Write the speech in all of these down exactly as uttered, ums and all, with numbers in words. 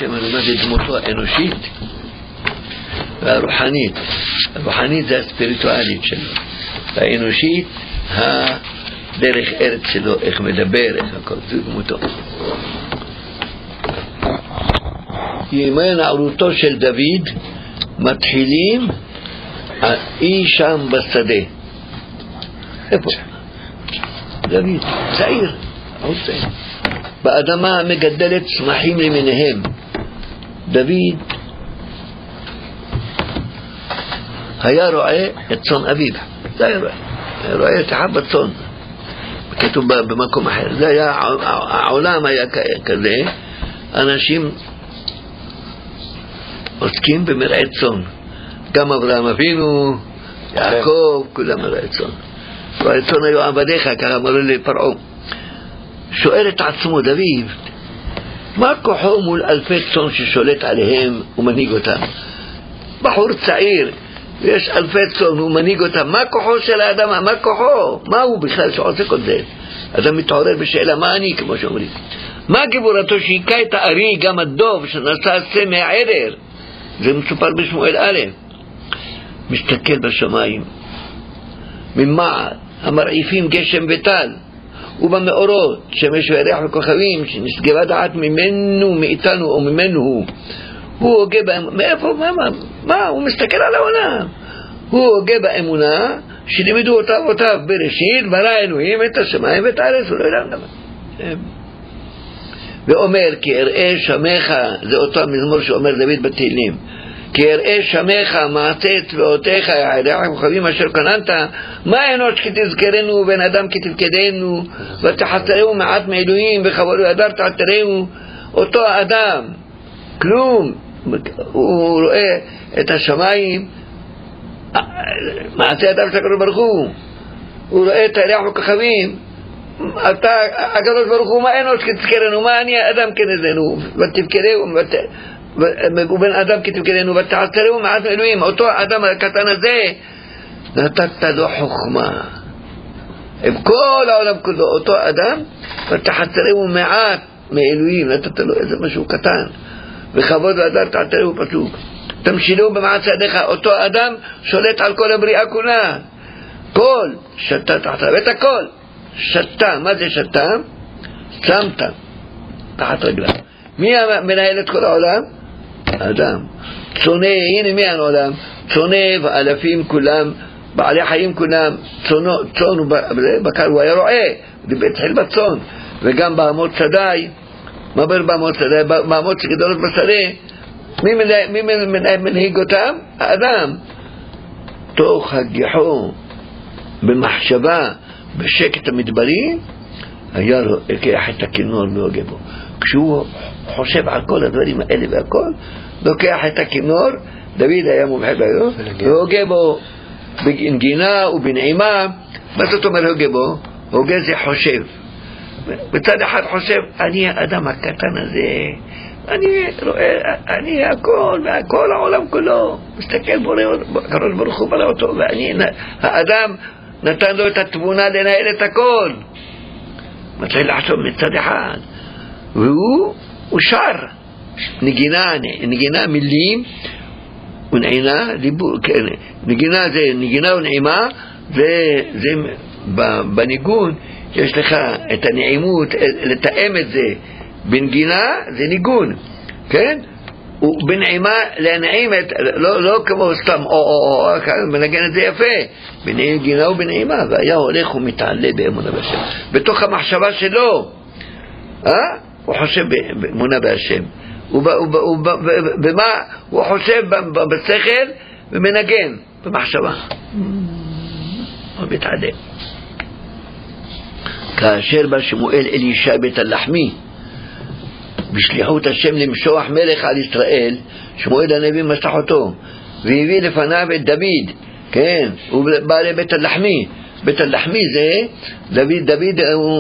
ראיתם, אני אומר, זה דמותו האנושית והרוחנית. הרוחנית זה הספיריטואלית שלו, והאנושית הדרך ארץ שלו, איך מדבר, איך הכל, זה דמותו. ימי נערותו של דוד מתחילים אי שם בשדה. איפה? דוד, צעיר, עוד צעיר. באדמה מגדלת צמחים למיניהם. דוד היה רואה את צאן אביו. זה היה רואה. היה רואה את אחד בצאן. כתוב במקום אחר. זה היה, העולם היה כזה. אנשים עוסקים במרעה צאן. גם אברהם אבינו, יעקב, כולם מרעה צאן. והצאן היו עבדיך, ככה אמרו לפרעה. שואל את עצמו דוד, מה כוחו מול אלפי צאן ששולט עליהם ומנהיג אותם? בחור צעיר, ויש אלפי צאן והוא מנהיג אותם. מה כוחו של האדם? מה כוחו? מה הוא בכלל שעושה כל זה? אדם מתעורר בשאלה, מה אני, כמו שאומרים? מה גיבורתו שהיכה את הארי, גם הדוב, שנשא שא מהעדר? זה מסופר בשמואל א'. מסתכל בשמיים, ממעל המרעיפים גשם וטל, ובמאורות שמש וירח וכוכבים, שנשגבה דעת ממנו, מאיתנו או ממנו הוא. הוא הוגה באמונה. מאיפה? מה, מה? מה? הוא מסתכל על העולם. הוא הוגה באמונה שלימדו אותיו אותיו בראשית ברא אלוהים את השמיים ואת הארץ, הוא לא יודע דבר. ואומר כי אראה שמך, זה אותו המזמור שאומר דוד בתהילים, כי אראה שמך מעשה צבאותיך ירח וכוכבים אשר כוננת, מה אנוש כי תזכרנו ובן אדם כי תפקדנו ותחסרהו מעט מאלוהים וכבוד והדר תעתרהו. אותו האדם כלום, הוא רואה את השמיים, מעשה אדם של הקדוש ברוך הוא, הוא רואה את הירח וכוכבים, אתה הקדוש ברוך הוא, מה אנוש כי תזכרנו, מה אני האדם כנזנו ותפקדהו ובן אדם כתפקדנו ותעצרהו מעט מאלוהים. אותו האדם הקטן הזה נתת לו חוכמה עם כל העולם כולו. אותו אדם ותעצרהו מעט מאלוהים, נתת לו איזה משהו קטן, וכבוד והדר תעצרהו פסוק, תמשילו במעט צעדיך. אותו אדם שולט על כל הבריאה כולה, כל שתה תחת ואת הכל שתה. מה זה שתה? שמת תחת רגליו. מי מנהל את כל העולם? אדם. צונה, הנה מי העולם? צונה ואלפים כולם, בעלי חיים כולם, צון ובקר, הוא היה רועה, התחיל בצון, וגם בהמות שדי. מה אומר בהמות שדי? בהמות שגדולות בשדה, מי מנהיג אותם? האדם. תוך הגיחו במחשבה בשקט המדברי היה לוקח את הכינור והוגה בו. כשהוא חושב על כל הדברים האלה והכל, לוקח את הכינור, דוד היה מומחה ביום, והוגה בו בנגינה ובנעימה. מה זאת אומרת הוגה בו? הוגה זה חושב. בצד אחד חושב, אני האדם הקטן הזה, אני רואה, אני הכל, והכל העולם כולו, מסתכל בורא ברוך הוא ברא אותו, ואני, האדם נתן לו את התבונה לנהל את הכל. מתחיל לחשוב מצד אחד, והוא הוא שר נגינה, נגינה מילים ונעינה, כן, נגינה זה נגינה ונעימה, זה, זה בניגון יש לך את הנעימות, לתאם את זה. בנגינה זה ניגון, כן? ובנעימה להנעים את, לא, לא כמו סתם או או או, מנגן את זה יפה, בנגינה ובנעימה. והיה הולך ומתעלה באמונה בהשם, בתוך המחשבה שלו, אה? הוא חושב באמונה בהשם, ובמה הוא חושב בשכל ומנגן במחשבה, הוא מתעלה. כאשר בא שמואל אל ישי בית הלחמי בשליחות השם למשוח מלך על ישראל, שמואל הנביא משח אותו והביא לפניו את דוד, כן, הוא בא לבית הלחמי. בית הלחמי זה דוד, דוד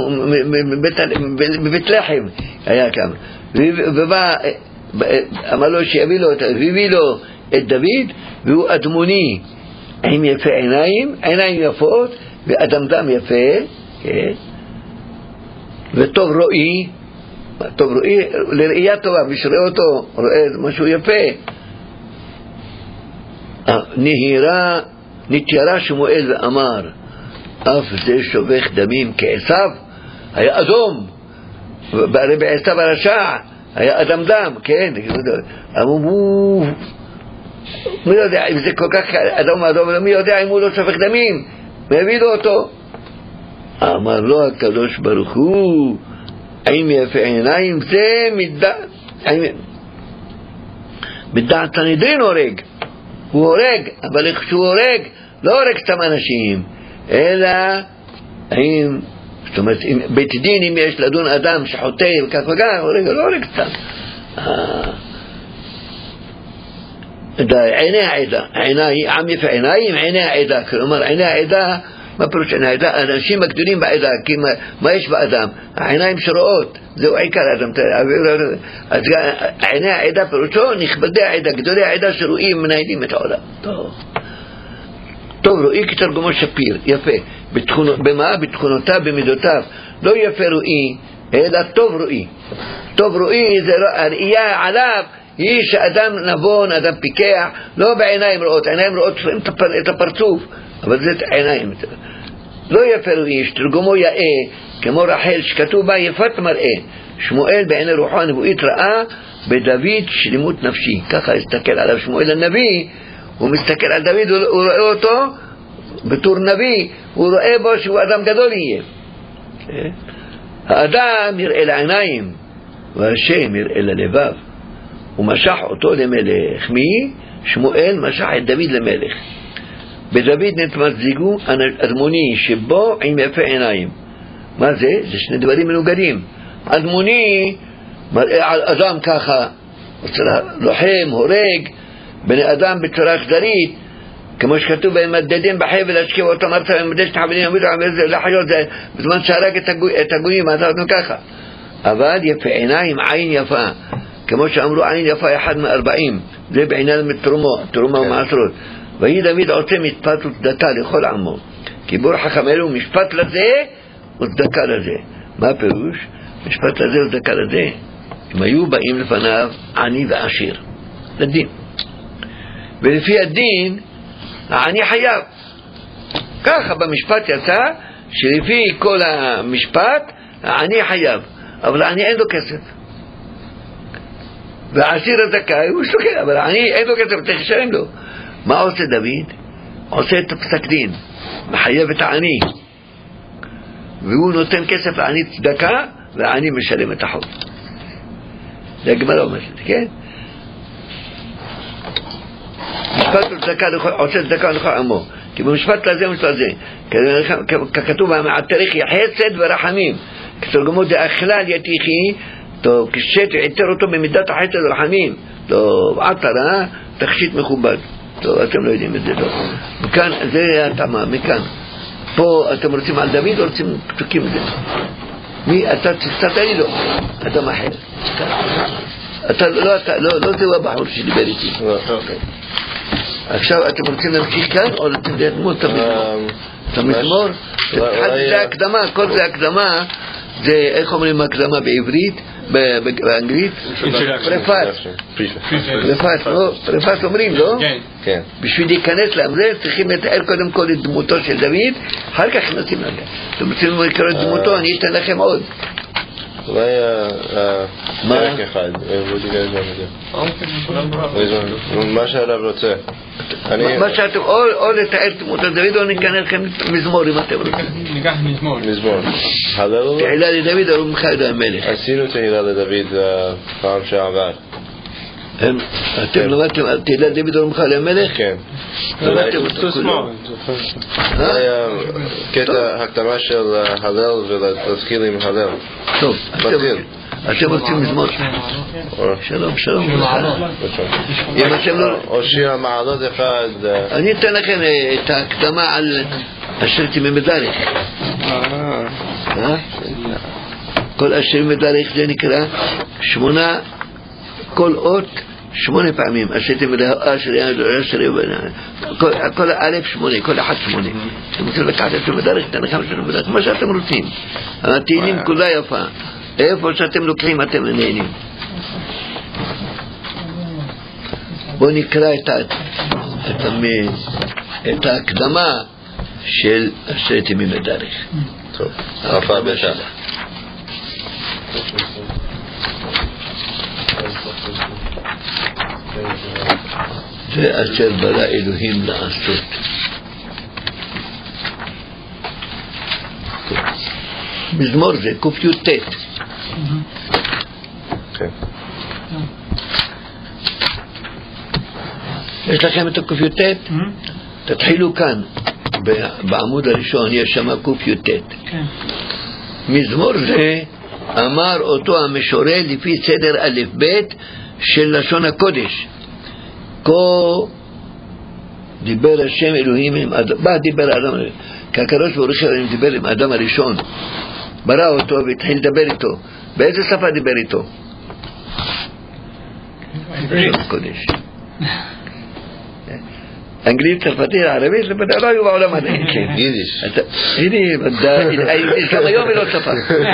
בבית לחם היה כאן, ובא אמר לו שיביא לו, והביא לו את דוד, והוא אדמוני עם יפה עיניים, עיניים יפות ואדם דם יפה, כן, וטוב רואי, טוב, רואי, לראייה טובה, מי שרואה אותו, רואה משהו יפה. נהירה, נתיירה שמואל ואמר, אף זה שובך דמים כעשיו, היה אדום, רבי עשיו הרשע, היה אדם דם, כן, אמרו, מי יודע אם זה כל כך אדום אדום, מי יודע אם הוא לא שופך דמים, והבידו אותו. אמר לו הקדוש ברוך הוא, האם יפה עיניים זה מדעת הנדרין הורג, הוא הורג, אבל איך שהוא הורג, לא הורג סתם אנשים, אלא האם, זאת אומרת, בית דין אם יש לדון אדם שחוטא וכך וכך, הורג, לא הורג סתם. עיני העדה, עם יפה עיניים, עיני העדה, כלומר עיני העדה, מה פירוש עיני העדה? אנשים הגדולים בעדה, כי מה, מה יש באדם? העיניים שרואות, זהו עיקר האדם. אז עיני העדה פירושו נכבדי העדה, גדולי העדה שרואים מנהלים את העולם. טוב, טוב רואי כתרגומו שפיר, יפה. בתכונות, במה? בתכונותיו, במידותיו. לא יפה רואי, אלא טוב רואי. טוב רואי זה הראייה עליו, היא שאדם נבון, אדם פיקח, לא בעיניים רואות, עיניים רואות את הפרצוף, אבל זה עיניים. לא יפה רואי, שתרגומו יאה, כמו רחל שכתוב בה יפת מראה, שמואל בעיני רוחו הנבואית ראה בדוד שלמות נפשי. ככה הסתכל עליו שמואל הנביא, הוא מסתכל על דוד, הוא רואה אותו בתור נביא, הוא רואה בו שהוא אדם גדול יהיה. האדם יראה לעיניים, והשם יראה ללבב. הוא משך אותו למלך. מי? שמואל משך את דוד למלך. בדוד נתמזגו אדמוני שבו עם יפה עיניים. מה זה? זה שני דברים מנוגדים. אדמוני מראה על אדם ככה, לוחם, הורג, בני אדם בצורה אכזרית, כמו שכתוב בהם מדדים בחבל השכיב אותו מרצה ומדש תחבלים עמידו לחיות, זה בזמן שהרג את הגויים, אז אנחנו ככה. אבל יפה עיניים, עין יפה, כמו שאמרו עין יפה אחד מארבעים, זה בעניין מתרומו, תרומה ומעשרות. ויהי דוד עושה משפט וצדקה לכל עמו, כי בור חכם אלו משפט לזה וצדקה לזה. מה הפירוש? משפט לזה וצדקה לזה, הם היו באים לפניו עני ועשיר לדין, ולפי הדין העני חייב. ככה במשפט יצא שלפי כל המשפט העני חייב, אבל העני אין לו כסף, והעשיר הזכאי הוא שוקל, אבל העני אין לו כסף, צריך לשלם לו. מה עושה דוד? עושה את הפסק דין, מחייב את העני, והוא נותן כסף לעני צדקה, והעני משלם את החוב. זה הגמרא אומרת, כן? משפט צדקה עושה צדקה לכל עמו, כי במשפט לזה ומשפט לזה ככתוב המעטריך חסד ורחמים, כתרגמו דאכלל יתיחי, טוב, כשת ועיטר אותו במידת החסד ורחמים, טוב, עטרה תכשיט מכובד. טוב, אתם לא יודעים את זה, טוב. מכאן, זה התאמה, מכאן. פה אתם רוצים על דוד או רוצים פתוקים את זה? מי, אתה תסתת לי לו, אדם אחר. אתה, לא, אתה, לא, לא זהו הבחור שדיבר איתי. עכשיו אתם רוצים להמשיך כאן או רוצים לדמות את המזמור? זה הקדמה, כל זה הקדמה, זה איך אומרים הקדמה בעברית, באנגלית? פרפס. פרפס, לא? פרפס אומרים, לא? כן. בשביל להיכנס לזה צריכים לתאר קודם כל את דמותו של דוד, אחר כך נשים לכם. אתם רוצים לקרוא את דמותו, אני אתן לכם עוד. אולי פרק אחד, מה שהרב רוצה. מה שאתם, או לתאר דמות דוד או ניכנס לכם מזמור אם אתם רוצים. ניקח מזמור. מזמור. תהילה לדוד או למחד המלך. עשינו תהילה לדוד פעם שעבר. אתם למדתם על תהילה לדוד או למחד המלך? כן. למדתם אותו כולו. זה היה קטע הקדמה של הלל ולהתחיל עם הלל. טוב, אתם רוצים מזמור. שלום, שלום. או שיר המעלות אחד. אני אתן לכם את ההקדמה על השרתי ממדריך. כל השרים מדריך זה נקרא שמונה, כל אות שמונה פעמים. השרתי מדריך, כל אלף שמונה, כל אחד שמונה. אתם רוצים לקחת את המדריך, אתן לכם את המדריך, מה שאתם רוצים. התהילים כולה יפה. איפה שאתם לוקחים אתם נהנים. בואו נקרא את, ה, את, ה, את ההקדמה של עשרת ימים לדרך. טוב, רפא בשעה. זה אשר ברא אלוהים לעשות. מזמור זה ק"ט. כן. יש לכם את הק"ט? תתחילו כאן בעמוד הראשון, יש שם ק"ט. מזמור זה אמר אותו המשורר לפי סדר א' ב' של לשון הקודש. כה דיבר השם אלוהים עם אדם, בא דיבר אדם, כי הקדוש ברוך הוא דיבר עם אדם הראשון, ברא אותו והתחיל לדבר איתו. באיזה שפה דיבר איתו? לשון הקודש. אנגלית, צרפתית, ערבית, זה לא היו בעולם הזה. יידיש. הנה, גם היום היא לא שפה.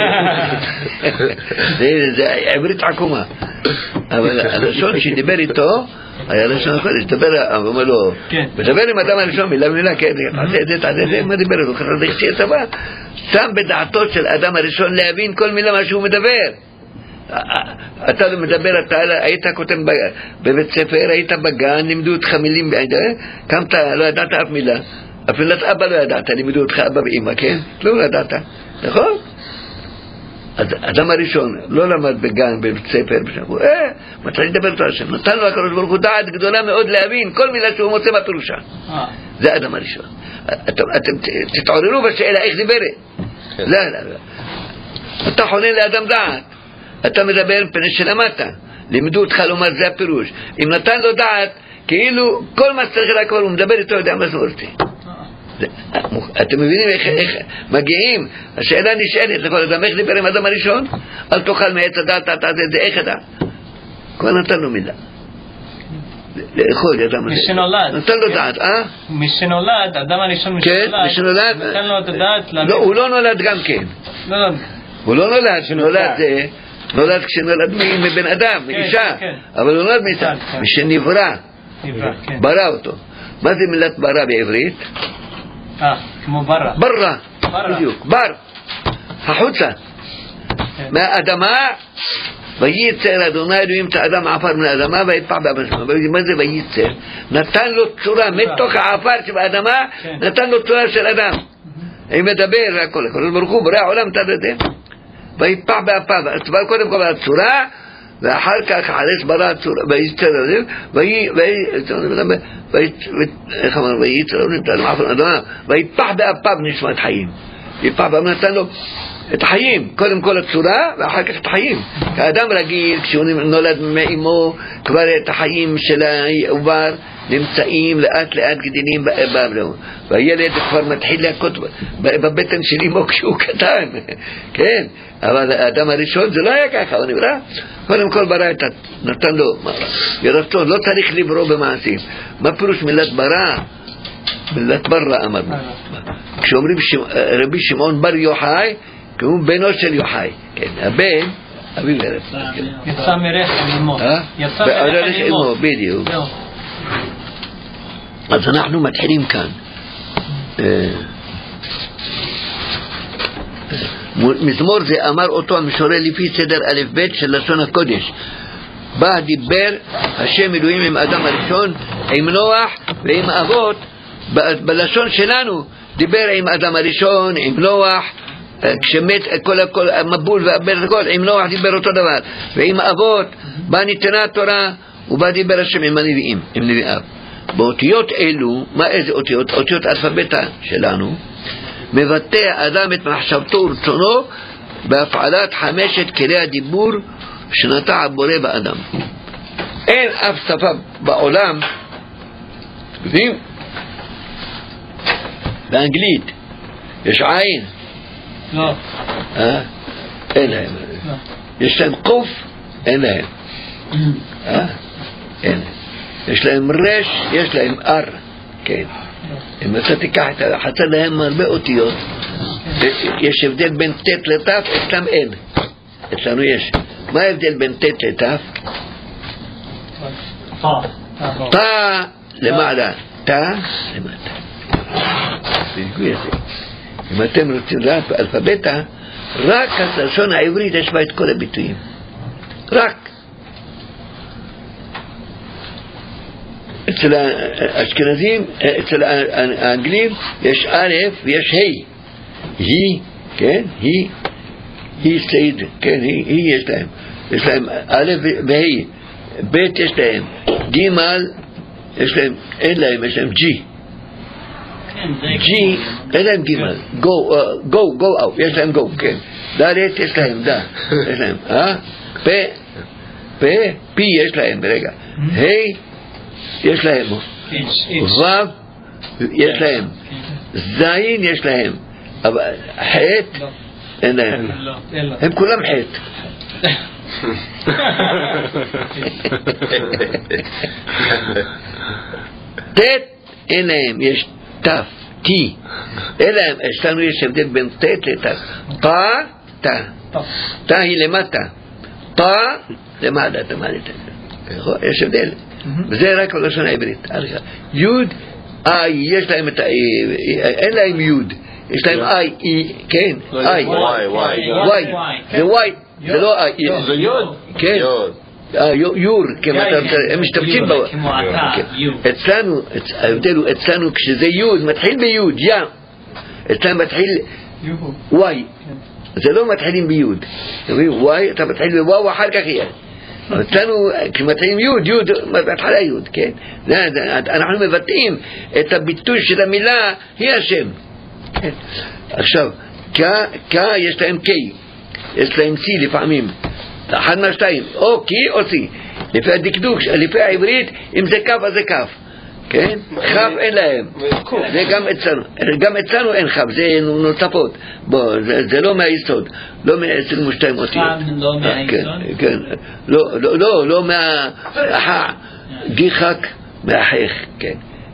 זה עברית עקומה. אבל הלשון שדיבר איתו, היה לשון הקודש, דבר, הוא אומר לו, מדבר עם אדם הראשון, מילה מילה, כן, תעשה את זה, תעשה את זה, מה דיבר איתו? ככה דחצי את הבא. שם בדעתו של אדם הראשון להבין כל מילה מה שהוא מדבר. אתה לא מדבר, אתה היית כותב בבית ספר, היית בגן, לימדו אותך מילים, קמת, לא ידעת אף מילה, אפילו את אבא לא ידעת, לימדו אותך אבא ואמא, כן? לא ידעת, נכון? אז אדם הראשון לא למד בגן, בבית ספר, בשבוע, אה, מתי לדבר אותו השם? נתן לו הקדוש ברוך הוא דעת גדולה מאוד להבין כל מילה שהוא מוצא בפירושה. זה אדם הראשון. אתם תתעוררו בשאלה איך דיברת. לא, לא, לא. אתה חונן לאדם דעת. אתה מדבר פני שלמדת, לימדו אותך לומר זה הפירוש. אם נתן לו דעת, כאילו כל מה שצריך להקבל, הוא מדבר איתו, יודע מה זה רוצה. אתם מבינים איך מגיעים? השאלה נשאלת לכל אדם, איך דיבר עם אדם הראשון? אל תאכל מעץ הדעת, תעשה את זה, איך הדעת? כבר נתן לו מילה. לאכול אדם הזה. משנולד. נתן לו דעת, אה? משנולד, אדם הראשון משנולד. כן, משנולד. נתן לו את הדעת. לא, הוא לא נולד גם כן. לא, לא. הוא לא נולד, שנולד זה... נולד כשנולד מבן אדם, מאישה, אבל הוא נולד מאישה, משנברא, ברא אותו. מה זה מילת ברא בעברית? אה, כמו ברא. ברא, בדיוק, בר, החוצה, מהאדמה, וייצר אדוני אלוהים את האדם עפר מן האדמה, ויפע באדמה. מה זה וייצר? נתן לו צורה, מתוך העפר שבאדמה, נתן לו צורה של אדם. אם מדבר, הכל, הכל ברוך הוא, ברא העולם, אתה יודע. ויפע באפיו, הצבא קודם כל הצורה, ואחר כך חלש ברא הצורה, וייצר אדם, ויפע באפיו נשמת חיים. ויפע באפיו נתן לו את החיים, קודם כל הצורה, ואחר כך את החיים. כאדם רגיל, כשהוא נולד מאמו, כבר את החיים של העובר נמצאים לאט לאט גדלים באבלו. והילד כבר מתחיל להכות בבטן של אמו כשהוא קטן. כן, אבל האדם הראשון זה לא היה ככה, הוא נברא. קודם כל ברא את, נתן לו ירצון, לא צריך לברוא במעשים. מה פירוש מילת ברא? מילת ברא אמרנו. כשאומרים רבי שמעון בר יוחאי, כמו בנו של יוחאי. כן, הבן, אביו ירץ. יצא מרחם אמו. יצא מרחם אמו, בדיוק. אז אנחנו מתחילים כאן. מזמור זה אמר אותו המשורר לפי סדר א' ב' של לשון הקודש. בא דיבר השם אלוהים עם אדם הראשון, עם נוח ועם אבות. בלשון שלנו דיבר עם אדם הראשון, עם נוח, כשמת כל הכל, המבול והבר הכל, עם נוח דיבר אותו דבר. ועם אבות בא ניתנה התורה, ובא דיבר השם עם הנביאים, עם נביאיו. באותיות אלו, מה איזה אותיות? אותיות אלפביתה שלנו, מבטא אדם את מחשבתו ורצונו בהפעלת חמשת כלי הדיבור שנטע הבורא באדם. אין אף שפה בעולם, יודעים? באנגלית יש עין? לא. אה? אין להם. לא. יש להם קוף? אין להם. אה? אין. יש להם רש, יש להם אר. כן. אם אתה תיקח את החצה להם הרבה אותיות, יש הבדל בין תת לתף, אצלם אין. אצלנו יש. מה ההבדל בין ט' לת'? תא למעלה, תא למטה. אם אתם רוצים לדעת באלפביתה, רק הלשון העברית יש בה את כל הביטויים. רק. אצל האשכנזים, אצל האנגלים, יש א' ויש ה'. היא, כן, היא, היא סייד, כן, היא, היא יש להם. יש להם א' וה'. ב' יש להם. ג' יש להם, אין להם, יש להם ג'. ג', אין להם ג'. go, go, go out, יש להם go, כן. ד' יש להם, ד', יש להם, אה? פ', פ', פ' יש להם, ברגע. ה' יש להם. ו' יש להם. זין יש להם. אבל ח' אין להם. הם כולם ח'. ת' אין להם, יש ת', ת'. אין להם, אצלנו יש הבדל בין ת' לת'. ת', ת'. ת' היא למטה. ת' למעלה, למעלה. יש הבדל. וזה רק בלשון העברית. יוד, איי, יש להם את ה... אין להם יוד. יש להם איי, כן, איי. וואי, וואי. וואי, זה וואי. זה לא איי. זה יוד. כן. יור, הם משתמשים בו. אצלנו, ההבדל הוא אצלנו כשזה יוד, מתחיל ביוד, יא. אצלנו מתחיל וואי. זה לא מתחילים ביוד. וואי, אתה מתחיל בוואו, אחר כך יהיה. אצלנו, כשמתחילים יוד, יוד, בהתחלה יוד, כן? אנחנו מבטאים את הביטוי של המילה, היא השם. עכשיו, כא יש להם קי, יש להם סי לפעמים, אחד מהשתיים, או קי או סי. לפי הדקדוק, לפי העברית, אם זה כף אז זה כף. כן? חף אין להם. זה גם אצלנו. גם אצלנו אין חף, זה נוספות. בוא, זה לא מהיסוד. לא מ-עשרים ושתיים אותיות. לא מהיסוד? כן. לא, לא מה... גיחק מהחך. כן.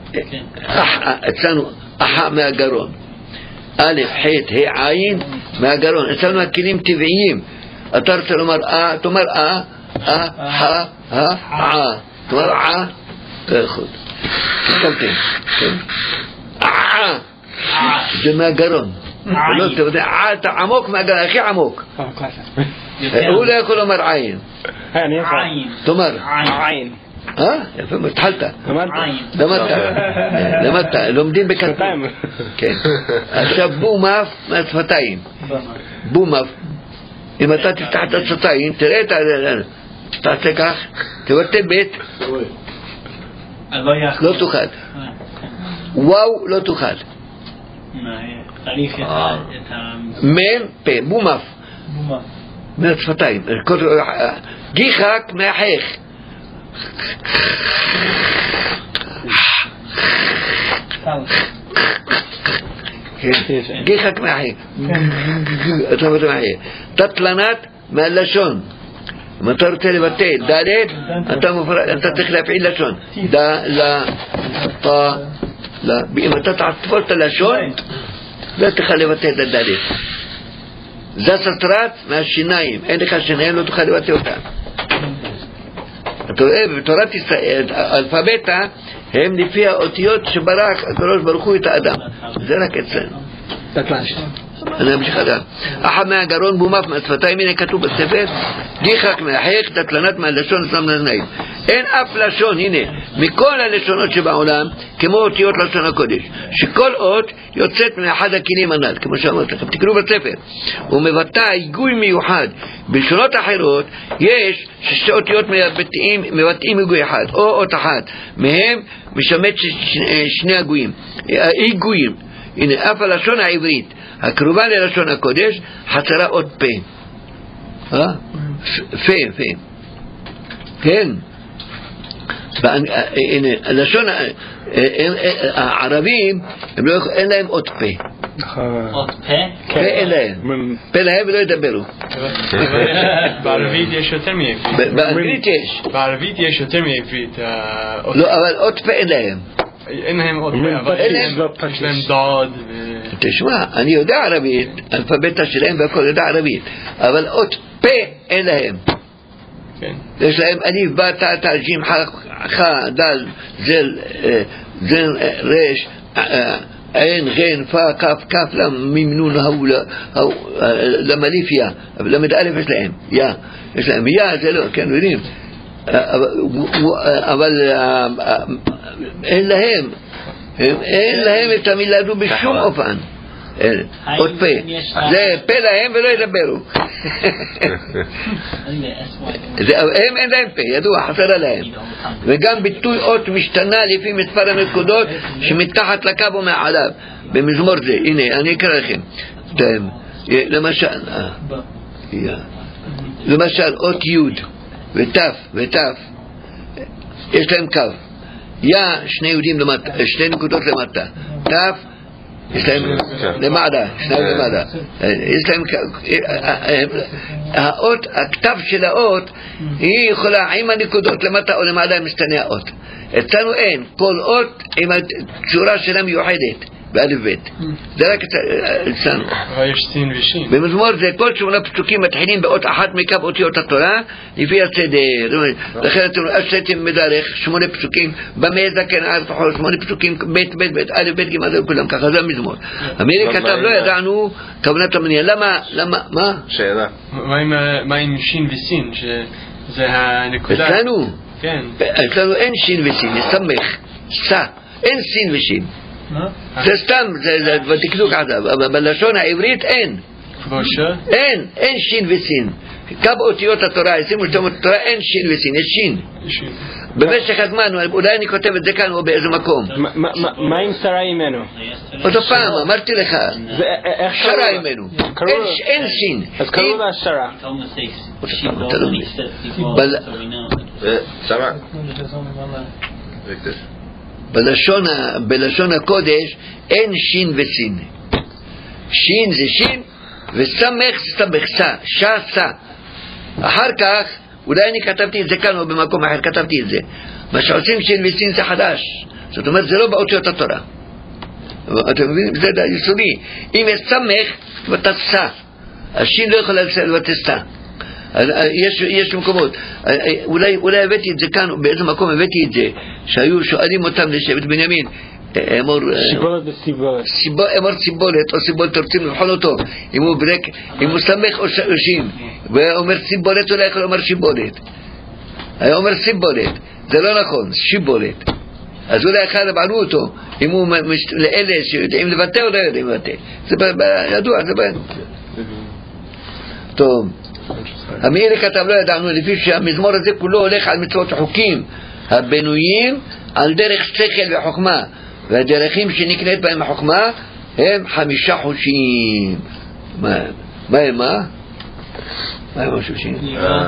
אצלנו אחה מהגרון. א', ח', ה', עין מהגרון. אצלנו הכלים טבעיים. אתה רוצה לומר אה, תאמר אה, אה, אה, אה, אה. תאמר אה, תאחוד. תקלתם, כן? אה, זה מהגרון. לא, אתה יודע, אתה עמוק מהגרון, הכי עמוק. הוא לא יכול לומר עין. תאמר עין. אה? יפה, התחלת. למדת. למדת, לומדים בכתוב. כן. עכשיו בומף מהשפתיים. בומף. אם אתה תפתח את השפתיים, תראה את ה... תעשה כך, תבטא בית. לא תוכל. וואו לא תוכל. מן פה, בומף מהשפתיים. גיחק מהחך. גיחק מהחך. תתלנת מהלשון. אם אתה רוצה לבטא ד' אתה צריך להפעיל לשון דה, לה, פה, לה. אם אתה תעטפול את הלשון לא תוכל לבטא את הד'. זה סטרט מהשיניים, אין לך שיניים, לא תוכל לבטא אותם. אתה רואה, בתורת ישראל, האלפביתה הם לפי האותיות שברק הקדוש ברוך הוא את האדם. זה רק אצלנו. אני אמשיך אדם. אחת מהגרון בומף מהשפתיים, הנה כתוב בספר, גיחק מהחך, תתלנת מהלשון שם לנאים. אין אף לשון, הנה, מכל הלשונות שבעולם, כמו אותיות לשון הקודש, שכל אות יוצאת מאחד הכלים הנ"ל, כמו שאמרת לכם, תקראו בספר. הוא מבטא היגוי מיוחד. בלשונות אחרות יש ששתי אותיות מבטאים, מבטאים היגוי אחד, או אות אחת, מהם משמש שני הגויים, היגויים. הנה, אף הלשון העברית הקרובה ללשון הקודש חסרה עוד פה. אה? פה, פה. כן. הנה, הלשון הערבים, אין להם עוד פה. עוד פה? פה אין להם. פה להם ולא ידברו. בערבית יש יותר מעברית. באנגלית יש. בערבית יש יותר מעברית. לא, אבל עוד פה אין להם. אין להם עוד פה, אבל יש להם דוד. תשמע, אני יודע ערבית, אלפביתה שלהם והכל יודע ערבית, אבל עוד פה אין להם. יש להם אליף, בא, תא, תא, ג'ים, חא, דל, זל, זל, רש, עין, גן, פא, כף, כף, לממנון, למליף יא, למד א' יש להם, יא, יש להם, יא, זה לא, כן, יודעים, אבל אין להם, אין להם את המילה הזו בשום אופן. עוד פה, זה פה להם ולא ידברו. הם אין להם פה, ידוע, חסרה להם. וגם ביטוי אות משתנה לפי מספר הנקודות שמתחת לקו ומעליו במזמור זה. הנה, אני אקרא לכם. למשל, למשל אות י' ותף ותף, יש להם קו. יא, שני יהודים למטה, שני נקודות למטה. תף, יש להם למעלה, שניים למעלה. יש להם, האות, הכתב של האות, היא יכולה עם הנקודות למטה או למעלה משתנה האות. אצלנו אין, כל אות עם הצורה שלה מיוחדת, באלף בית. זה רק אצלנו. אבל יש סין ושין. במזמור זה כל שמונה פסוקים מתחילים באות אחת מקו אותיות התורה, לפי הסדר. לכן אתם עשיתם מדרך, שמונה פסוקים, במזע כן עד פחול, שמונה פסוקים, בית בית בית, א' בית ג' כולם ככה, זה המזמור. אמירי כתב, לא ידענו כוונת המניע. למה, למה, מה? שאלה. מה עם שין וסין, שזה הנקודה? אצלנו? כן. אצלנו אין שין וסין, יש סמך, סע, אין סין ושין. זה סתם, זה בתקדוק עדיו, אבל בלשון העברית אין. אין, אין שין וסין. קו אותיות התורה, עשרים ושתיים התורה, אין שין וסין, יש שין. במשך הזמן, אולי אני כותב את זה כאן או באיזה מקום. מה עם שרה אימנו? אותו פעם, אמרתי לך, שרה אימנו. אין שין. אז קראו לה שרה. שרה. בלשון, בלשון הקודש אין שין וסין. שין זה שין וסמך זה סמך, סה, שע, סה. אחר כך, אולי אני כתבתי את זה כאן או במקום אחר, כתבתי את זה. מה שעושים שין וסין זה חדש. זאת אומרת, זה לא באותיות התורה. אתם מבינים? זה יסודי. אם יש סמך, ואתה סה. השין לא יכול לבטא סה. יש, יש מקומות, אולי, אולי הבאתי את זה כאן, באיזה מקום הבאתי את זה, שהיו שואלים אותם לשבט בנימין, אמור סיבולת בסיבולת, אמור סיבולת או סיבולת, רוצים לבחון אותו, אם הוא ברק, אם הוא סמך או שין, ואומר סיבולת, אולי יכול לומר שיבולת, היה אומר סיבולת, זה לא נכון, שיבולת. אז אולי אחד הבעלו אותו, אם הוא לאלה שיודעים לבטא או לא יודעים לבטא, זה ידוע, זה בעיה. טוב, המאירי כתב, לא ידענו, לפי שהמזמור הזה כולו הולך על מצוות חוקים הבנויים על דרך שכל וחוכמה, והדרכים שנקנית בהם החוכמה הם חמישה חושים. מה? מה הם מה? מה הם החושים?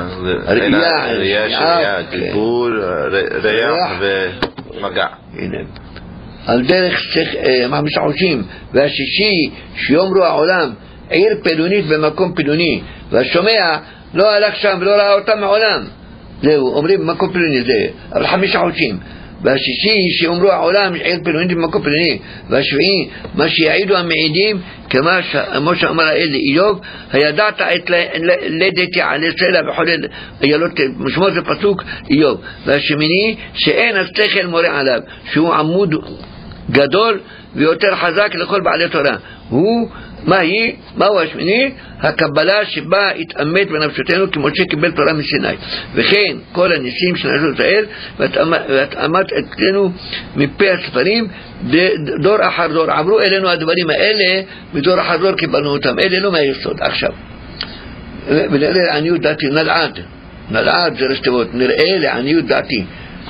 ראייה, שמיעה, דיבור, ריח ומגע. הנה. על דרך חמישה חושים. והשישי, שיאמרו העולם עיר פלונית במקום פלוני, והשומע לא הלך שם ולא ראה אותם מעולם. זהו, אומרים במקום פלוני זה, אבל חמישה חודשים. והשישי שאומרו העולם עיר פלונית במקום פלוני, והשביעי מה שיעידו המעידים, כמו שאמר האל לאיוב, הידעת את לידתי על סלע וחולל איילות, משמעות זה פסוק איוב. והשמיני שאין השכל מורה עליו, שהוא עמוד גדול ויותר חזק לכל בעלי תורה. הוא, מה היא? מהו השמיני? הקבלה שבה התאמת בנפשותנו כמו שקיבל תורה מסיני. וכן כל הניסים שנעשו ישראל והתאמת אצלנו מפה הספרים דור אחר דור. עברו אלינו הדברים האלה, מדור אחר דור קיבלנו אותם. אלה לא מהיסוד. עכשיו ונראה לעניות דעתי, נלעד נלעד זה רשתבות, נראה לעניות דעתי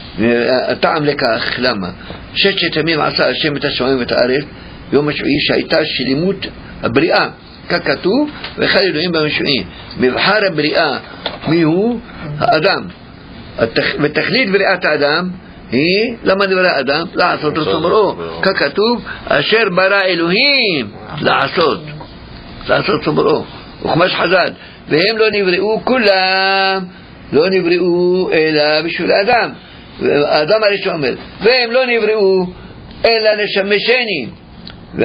הטעם לכך. למה? ששת ימים עשה השם את השמיים ואת הארץ, יום השביעי שהייתה שלימות הבריאה, כך כתוב, ואחד אלוהים במשביעי. מבחר הבריאה מיהו? האדם. ותכלית בריאת האדם היא, למה נברא אדם? לעשות רצון בראו. כך כתוב, אשר ברא אלוהים לעשות לעשות רצון בראו. וכמש חז"ל, והם לא נבראו כולם, לא נבראו אלא בשביל האדם. האדם הראשון אומר, והם לא נבראו אלא לשמשני.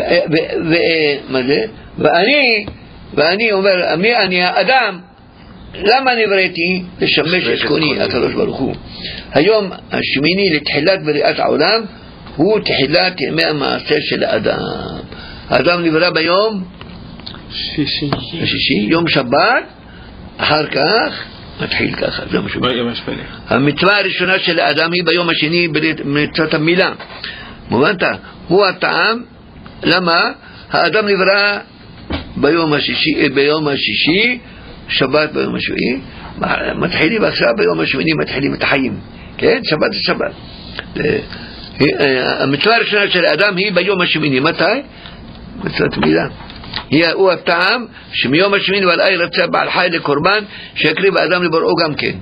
ומה זה? ואני, ואני אומר, מי אני? האדם. למה נבראתי? לשמש את קוני, הקדוש ברוך הוא. היום השמיני לתחילת בריאת העולם הוא תחילת ימי המעשה של האדם. האדם נברא ביום שישי. השישי, יום שבת, אחר כך מתחיל ככה, זה משהו. המצווה הראשונה של האדם היא ביום השני במצוות המילה. מובנת? הוא הטעם. למה? האדם נברא ביום השישי, ביום השישי, שבת ביום השביעי, מתחילים עכשיו ביום השמיני מתחילים את החיים. כן? שבת זה שבת. המצווה הראשונה של האדם היא ביום השמיני. מתי? מצוות מילה. הוא הטעם שמיום השמיני ועלי רצה בעל חי לקורבן שיקריב האדם לבוראו גם כן.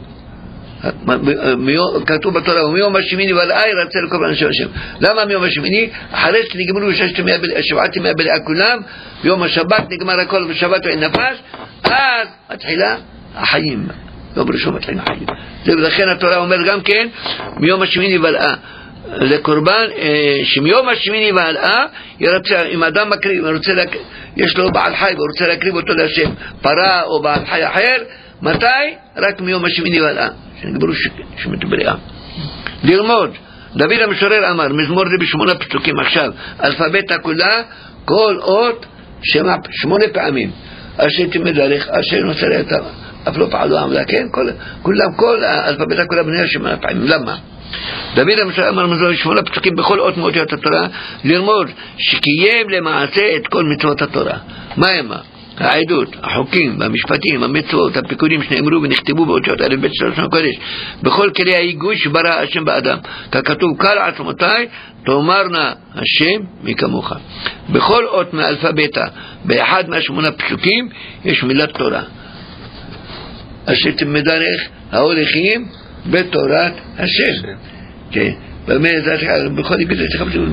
כתוב בתורה ומיום השמיני ועלי רצה לקורבן של השם. למה מיום השמיני? אחרי שנגמרו שבעת ימי הבריאה כולם, ביום השבת נגמר הכל בשבת ואין נפש, אז מתחילה החיים. יום ראשון מתחילים החיים. ולכן התורה אומר גם כן מיום השמיני ועלה לקורבן, שמיום השמיני והלאה ירצה, אם אדם מקריב, רוצה לק... יש לו בעל חי ורוצה להקריב אותו להשם, פרה או בעל חי אחר, מתי? רק מיום השמיני והלאה, שנגמרו שמת בריאה. ללמוד, דוד המשורר אמר, מזמור זה בשמונה פסוקים עכשיו, אלפבית כולה, כל אות שמע שמונה פעמים, אשר תמדרך, אשר נוצר את אף לא פעלו עמלה, כן? כל, כולם, כל האלפבית כולה בניה שמונה פעמים. למה? דוד המשורר אמר מזמור שמונה פסוקים בכל אות מאותיות התורה, ללמוד שקיים למעשה את כל מצוות התורה. מה הם? העדות, החוקים, המשפטים, המצוות, הפיקודים שנאמרו ונכתבו באותיות א' ב' שלוש הקודש, בכל כלי ההיגוי שברא השם באדם, ככתוב כל עצמותיי תאמרנה השם מכמוך. בכל אות מאלפביתה באחד מהשמונה פסוקים יש מילת תורה, אשר תמדרך ההולכים בתורת השם. כן, באמת זה בכל היבט שתחבטו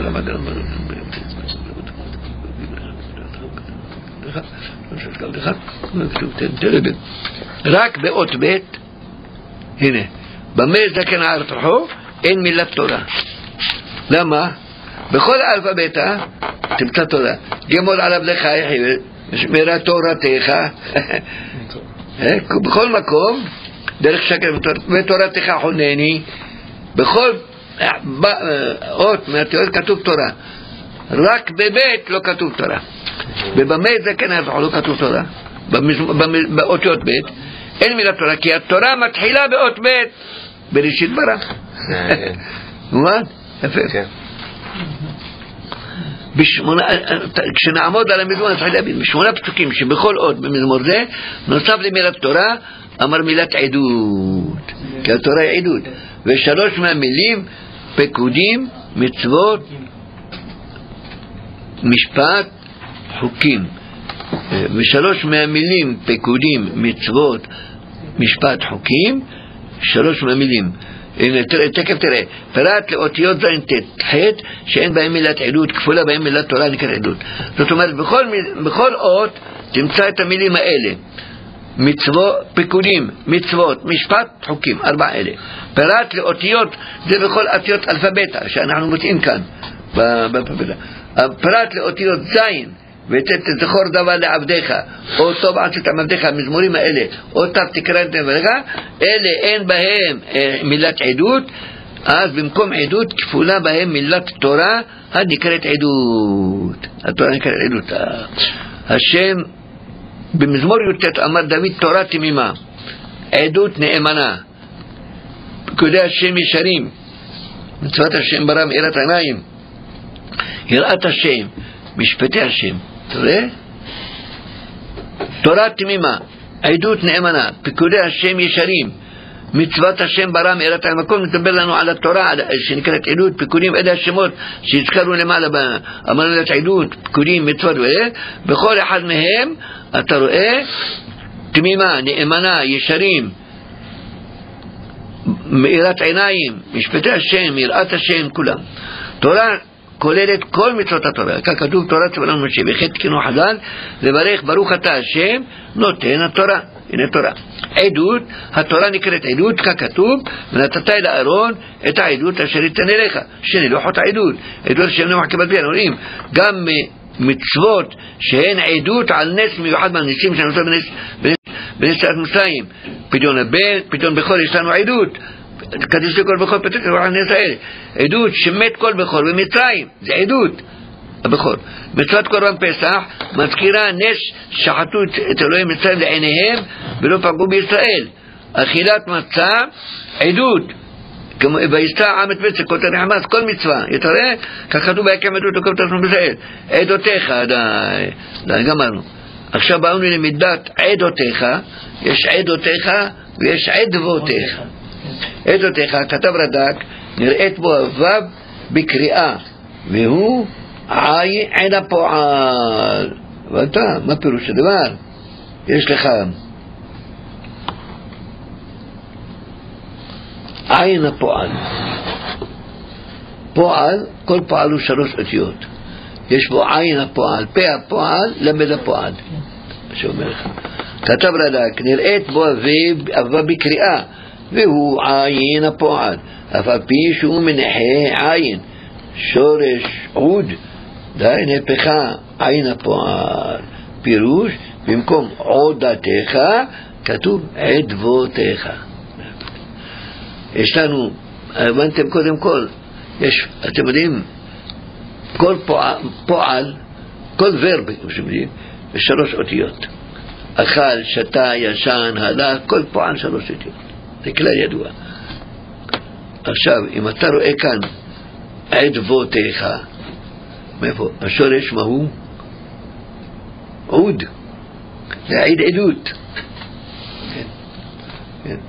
רק באות ב', הנה במה זקן הערת רחוב אין מילת תורה. למה? בכל האלפביתה תמצא תורה, גמול עליו לך שמירת תורתך, בכל מקום דרך שקר ותורתך חונני, בכל אות מהתיאוריה כתוב תורה, רק בבית לא כתוב תורה. ובמה זה כן לא כתוב תורה, באותיות בית אין מילה תורה, כי התורה מתחילה באות בית בראשית ברא. מובן? יפה. כשנעמוד על המזמור נתחיל להבין בשמונה פסוקים שבכל אות במזמור זה נוסף למילת תורה אמר מילת עדות, כי התורה היא עדות, ושלוש מהמילים פקודים, מצוות, משפט, חוקים. ושלוש מהמילים פקודים, מצוות, משפט, חוקים, שלוש מהמילים. הנה, תקף תראה, פרט לאותיות זין ת' ח' שאין בהם מילת עדות, כפולה בהם מילת תורה נקרא עדות. זאת אומרת, בכל, בכל אות תמצא את המילים האלה. מצוות, פקודים, מצוות, משפט, חוקים, ארבע אלה. פרט לאותיות, זה בכל אותיות אלפביתה שאנחנו מוצאים כאן באלפביתה. פרט לאותיות זין ותזכור דבר לעבדיך, או טוב עשית עבדיך, המזמורים האלה, או תו תקרא את עבדיך, אלה אין בהם אה, מילת עדות, אז במקום עדות כפולה בהם מילת תורה הנקראת עדות. התורה נקראת עדות. השם במזמור י"ט אמר דוד תורה תמימה, עדות נאמנה, פקודי השם ישרים, מצוות השם ברא מאירת עיניים, יראת השם, משפטי השם. תראה, תורה תמימה, עדות נאמנה, פקודי השם ישרים, מצוות השם ברא מאירת עיניים. הכל מדבר לנו על התורה שנקראת עדות, פקודים, אלה השמות שהזכרנו למעלה, אמרנו את עדות, פקודים, מצוות ואלה, בכל אחד מהם אתה רואה תמימה, נאמנה, ישרים, מאירת עיניים, משפטי השם, יראת השם, כולם. תורה כוללת כל מצוות התורה, כך כתוב תורה צבלנו משה וחטא תקינו חז"ל לברך ברוך אתה השם נותן התורה. הנה תורה. עדות, התורה נקראת עדות, כך כתוב ונתת אל הארון את העדות אשר ייתן אליך, שני לוחות העדות, עדות השם נמח כבדביין. רואים גם מצוות שהן עדות על נס מיוחד מהניסים שנעשו בנס, בנסיעת מצרים, פדיון הבן, פדיון בכור, יש לנו עדות, קדיש לכל בכור פתק לרוחן ישראל, עדות שמת כל בכור במצרים, זה עדות הבכור. מצוות קורבן פסח מזכירה נס שחטו את אלוהי מצרים לעיניהם ולא פגעו בישראל. אכילת מצה, עדות, ויסע עם את מצה, כל תנחמס, כל מצווה, יתראה, כך כתוב בהקם עדות לכל תשמעו בישראל. עדותיך, די, די, גמרנו. עכשיו באנו למידת עדותיך, יש עדותיך ויש עדבותיך. עדותיך, כתב רד"ק, נראית בו הו"ב בקריאה, והוא עין הפועל. ואתה, מה פירוש הדבר? יש לך עין הפועל. פועל, כל פועל הוא שלוש אותיות. יש בו עין הפועל, פה הפועל, למד הפועל. מה שאומר לך. כתב רד"ק, נראית בו הו"ב בקריאה, והוא עין הפועל. אף על פי שהוא מנחה עין, שורש עוד, די נהפכה עין הפועל. פירוש, במקום עודתך, כתוב עדבותיך. יש לנו, הבנתם קודם כל, יש, אתם יודעים, כל פועל, פועל כל ורב, יש שלוש אותיות. אכל, שתה, ישן, הלך, כל פועל שלוש אותיות. זה כלל ידוע. עכשיו, אם אתה רואה כאן עדבותיך, מאיפה? השורש מהו? עוד. זה עד עדות. כן. כן.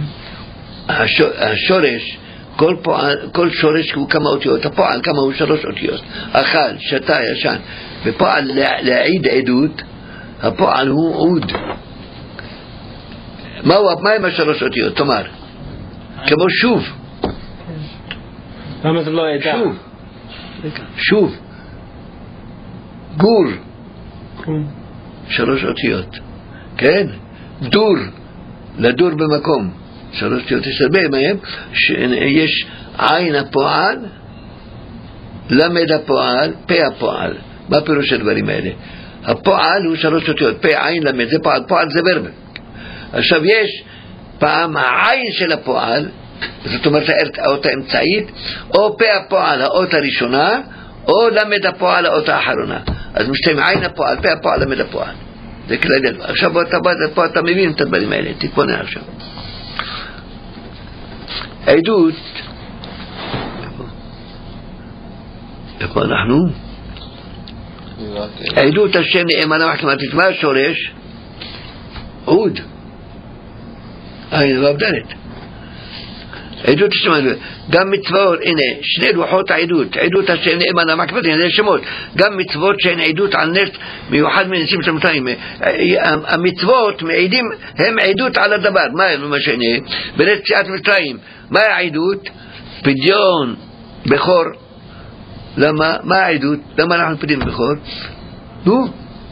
השורש, כל פועל, כל שורש הוא כמה אותיות. הפועל כמה הוא שלוש אותיות. אכל, שתה, ישן. ופועל להעיד עדות, הפועל הוא עוד. מהו, מה הם השלוש אותיות? תאמר. כמו שוב. למה זה לא עדה? שוב. שוב. גור. שלוש אותיות. כן? דור. לדור במקום. שלוש אותיות. יש הרבה מהם שיש עין הפועל, למד הפועל, פה הפועל. מה פירוש הדברים האלה? הפועל הוא שלוש אותיות. פה, עין, למד. זה פועל. פועל זה ורב. עכשיו יש פעם העין של הפועל, זאת אומרת האות האמצעית, או פה הפועל האות הראשונה, או למד הפועל האות האחרונה. אז משתיים עין הפועל, פה הפועל, למד הפועל. זה כלל ידוע. עכשיו בוא אתה, פה אתה מבין את הדברים האלה, תתפונה עכשיו. עדות, איפה אנחנו? עדות השם נאמנה מחכמתית. מה השורש? עוד. עין ועבדלת. עדות השם, גם מצוות, הנה, שני לוחות העדות, עדות השם נאמנה מחכמתית, זה שמות, גם מצוות שהן עדות על נס מיוחד מנסים שמתיים. המצוות מעידים, הם עדות על הדבר. מה מה שאני? בנס יציאת מצרים, מה העדות? פדיון בכור. למה? מה העדות? למה אנחנו פדיון בכור? נו,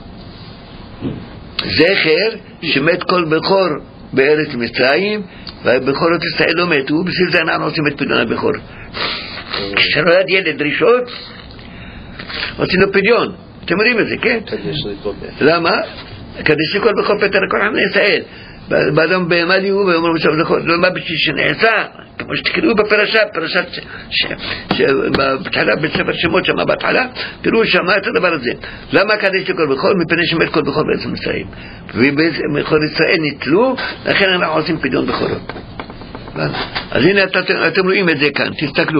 זכר שמת כל בכור בארץ מצרים, והבכורות ישראל לא מתו, בשביל זה אנחנו עושים את פדיון הבכור. כשנולד ילד ראשון, עושים לו פדיון. אתם יודעים את זה, כן? למה? קדיש לכל בכור פטר לכל עם ישראל. באדם בהמה ליהו ואומר משהו נכון, לא מה בשביל שנעשה, כמו שתקראו בפרשה, פרשת בהתחלה, בספר שמות שמה בהתחלה, תראו שמה את הדבר הזה. למה קדיש לכל בכור? מפני שמת כל בכור בעצם מצרים. ובכור ישראל נתלו, לכן אנחנו עושים פדיון בכורות. אז הנה אתם רואים את זה כאן, תסתכלו.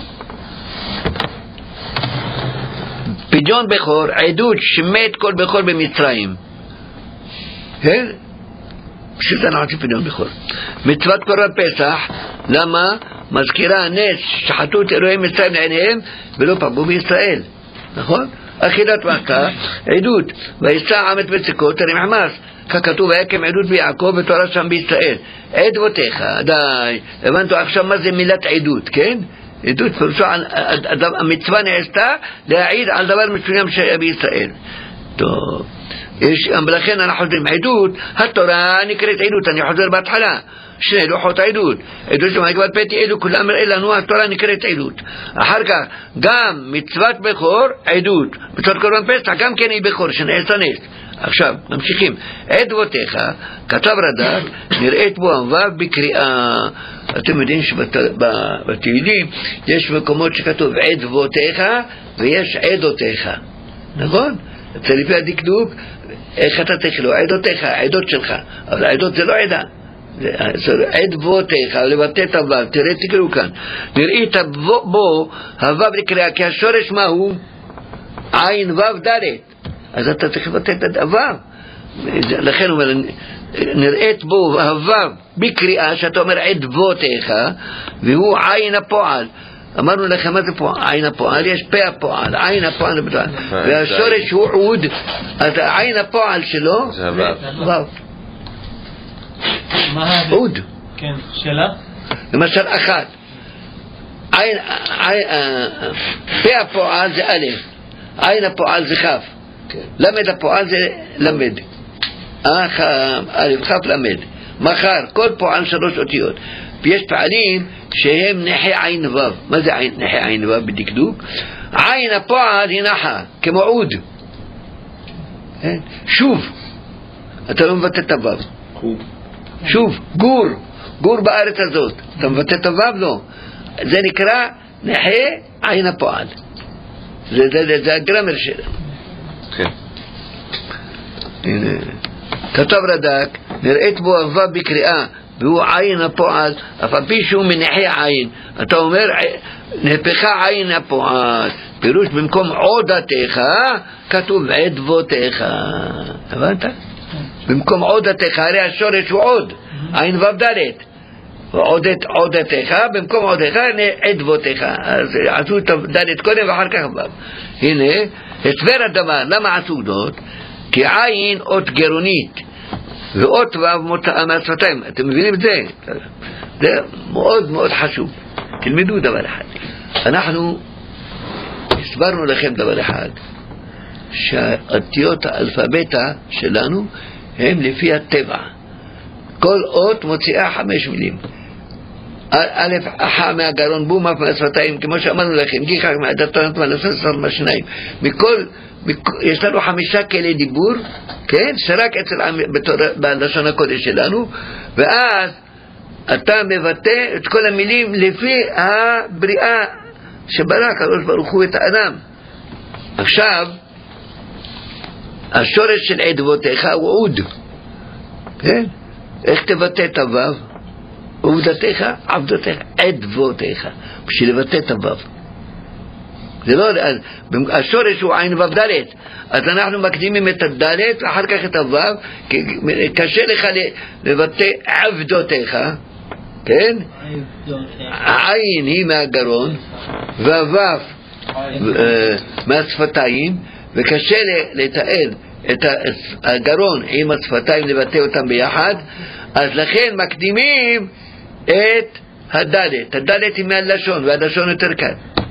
פדיון בכור, עדות שמת כל בכור במצרים. כן? בשביל זה אנחנו עושים פדיון בכור. מצוות קורבן פסח, למה? מזכירה נס שחטו את אלוהי מצרים לעיניהם ולא פגעו בישראל. נכון? אכילת מצה, עדות, ויסע עם את מצקות תרים חמס, ככתוב ויקם עדות ביעקב ותורה שם בישראל. עדבותיך, די, הבנתו עכשיו מה זה מילת עדות, כן? עדות פירושו, המצווה נעשתה להעיד על דבר מסוים שהיה בישראל. טוב, יש, לכן אנחנו חוזרים עדות, התורה נקראת עדות, אני חוזר בהתחלה, שני לוחות עדות, עדות שמה כבר פתי עדות, כולם מראה לנו, התורה נקראת עדות. אחר כך, גם מצוות בכור, עדות, מצוות קורבן פסח, גם כן היא בכור, שנעשה נס. עכשיו, ממשיכים. עדבותיך, כתב רד"ק, נראית בו הוו בקריאה. אתם יודעים שבתהילים יש מקומות שכתוב עדבותיך ויש עדותיך. נכון? זה לפי הדקדוק, איך אתה תכלו? עדותיך, עדות שלך. אבל העדות זה לא עדה. עדבותיך, לבטא את הוו. תראה, תקראו כאן. נראית בו הוו בקריאה, כי השורש מהו? עין וו דלת. אז אתה צריך לבטא את הוו. לכן הוא אומר, נראית בו הוו בקריאה, שאתה אומר עדבותיך, והוא עין הפועל. אמרנו לכם מה זה פה? עין הפועל, יש פה הפועל, עין הפועל, והשורש הוא עוד, אז עין הפועל שלו זה הוו. וו. עוד. כן, שאלה? למשל אחת, פה הפועל זה א', עין הפועל זה כף, למד הפועל זה למד, א' כף למד, מחר, כל פועל שלוש אותיות. ויש פעלים שהם נחי עין וו. מה זה נחי עין וו בדקדוק? עין הפועל היא נחה, כמו עוד. שוב, אתה לא מבטא את הוו. שוב, גור, גור בארץ הזאת. אתה מבטא את הוו? לא. זה נקרא נחי עין הפועל. זה, זה, זה, זה הגרמר שלנו. כן. הנה. כתב רד"ק, נראית בו הוו בקריאה, והוא עין הפועל, אף על פי שהוא מנחי עין. אתה אומר, נהפכה עין הפועל, פירוש במקום עודתך, כתוב עדבותיך. הבנת? במקום עודתך, הרי השורש הוא עוד, עין וו דלת. עודת עודתך, במקום עודתך, עדבותך. אז עשו את הדלת קודם ואחר כך וו. הנה, הסבר הדבר, למה עשו זאת? כי עין אות גרונית, ואות וו מוצאה מהשפתיים. אתם מבינים את זה? זה מאוד מאוד חשוב. תלמדו דבר אחד. אנחנו הסברנו לכם דבר אחד, שהאותיות האלפביתה שלנו הם לפי הטבע. כל אות מוציאה חמש מילים. א' אחא מהגרון, בום אף מהשפתיים, כמו שאמרנו לכם, גיחך מהדתנות מהנססר מהשניים. מכל יש לנו חמישה כלי דיבור, כן, שרק אצל בלשון הקודש שלנו, ואז אתה מבטא את כל המילים לפי הבריאה שברא הקדוש ברוך הוא את האדם. עכשיו השורש של עדבותיך הוא עוד, כן? איך תבטא את הוו? עובדתיך, עבדותיך, עדבותיך, בשביל לבטא את הוו. זה לא, השורש הוא עין וו דלת, אז אנחנו מקדימים את הדלת ואחר כך את הוו, כי קשה לך לבטא עבדותיך, כן? העין היא מהגרון והוו מהשפתיים, וקשה לתאר את הגרון עם השפתיים, לבטא אותם ביחד, אז לכן מקדימים את הדלת. הדלת היא מהלשון, והלשון יותר קל.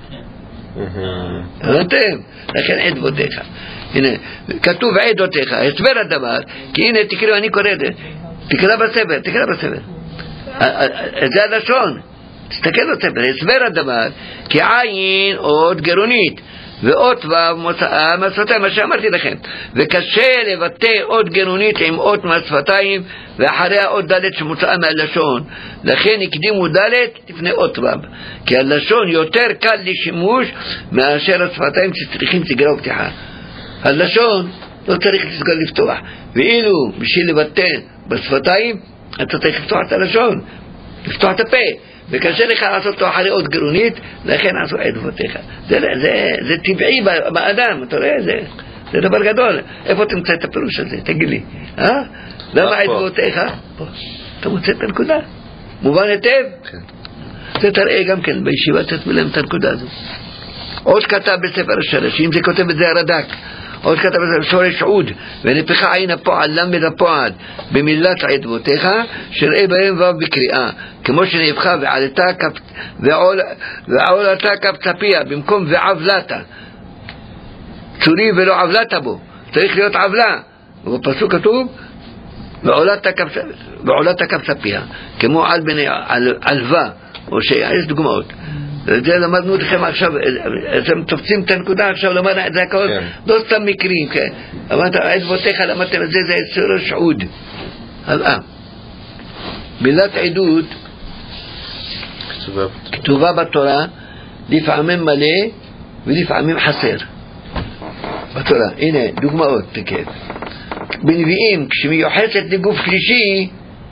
הבנתם? לכן עדבותיך. הנה, כתוב עדותיך, הסבר הדבר, כי הנה תקראו, אני קורא את זה, תקרא בספר, תקרא בספר. זה הלשון, תסתכל בספר, הסבר הדבר, כי עין עוד גרונית, ואות וו מוצאה מהשפתיים, מה שאמרתי לכם, וקשה לבטא אות גרונית עם אות מהשפתיים, ואחריה אות דלת שמוצאה מהלשון, לכן הקדימו דלת לפני אות וו, כי הלשון יותר קל לשימוש מאשר השפתיים שצריכים סגרה ופתיחה. הלשון לא צריך לסגר לפתוח, ואילו בשביל לבטא בשפתיים אתה צריך לפתוח את הלשון, לפתוח את הפה, וקשה לך לעשות אותו אחרי אות גרונית, לכן עשו עדבותיך. זה, זה, זה טבעי באדם, אתה רואה? זה, זה דבר גדול. איפה תמצא את הפירוש הזה? תגיד לי. אה? למה עדבותיך? פה. אתה מוצא את הנקודה. מובן היטב? כן. זה תראה גם כן, בישיבה תסביר להם את הנקודה הזו. עוד כתב בספר השלשים, זה כותב את זה הרד"ק. עוד כתב בספר שורש עוד, ונהפכה עין הפועל, למד הפועל, במילת עדבותיך, שראה בהם וו בקריאה, כמו שנהפכה ועלתה ועולתה קפצפיה, במקום ועבלתה. צורי ולא עבלתה בו, צריך להיות עבלה. ובפסוק כתוב, ועולתה קפצפיה, כמו על בני עלווה, או שיש דוגמאות. זה למדנו לכם עכשיו, אתם תופסים את הנקודה עכשיו, למדנו, זה הכל, לא סתם מקרים, כן. אמרת, עדבותיך, למדתם את זה, זה שלוש עוד. הלאה. מילת עדות, כתובה בתורה, לפעמים מלא ולפעמים חסר. בתורה, הנה, דוגמאות, תקד. בנביאים, כשמיוחסת לגוף שלישי,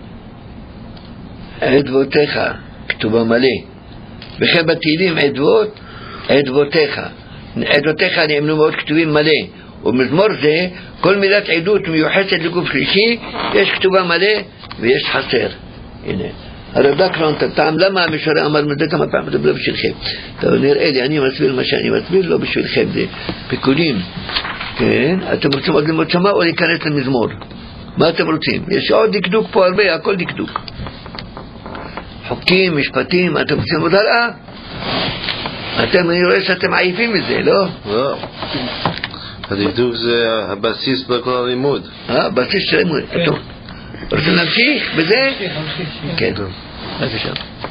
עדבותיך, כתובה מלא. וכן בתהילים עדבות, עדבותיך. עדותיך נאמנו מאוד כתובים מלא. ובמזמור זה, כל מילת עדות מיוחסת לגוף שלישי, יש כתובה מלא ויש חסר. הנה. הרב דוד טעם, למה המשורר אמר מזה כמה פעמים, זה לא בשבילכם. טוב, נראה לי, אני מסביר מה שאני מסביר, לא בשבילכם, זה פיקודים. כן? אתם רוצים עוד ללמוד שמה או להיכנס למזמור? מה אתם רוצים? יש עוד דקדוק פה הרבה, הכל דקדוק. חוקים, משפטים, אתם רוצים עוד הלאה? אתם, אני רואה שאתם עייפים מזה, לא? לא. הדקדוק זה הבסיס בכל הלימוד. אה, הבסיס של הלימוד. טוב. רוצים להמשיך בזה? כן. בבקשה.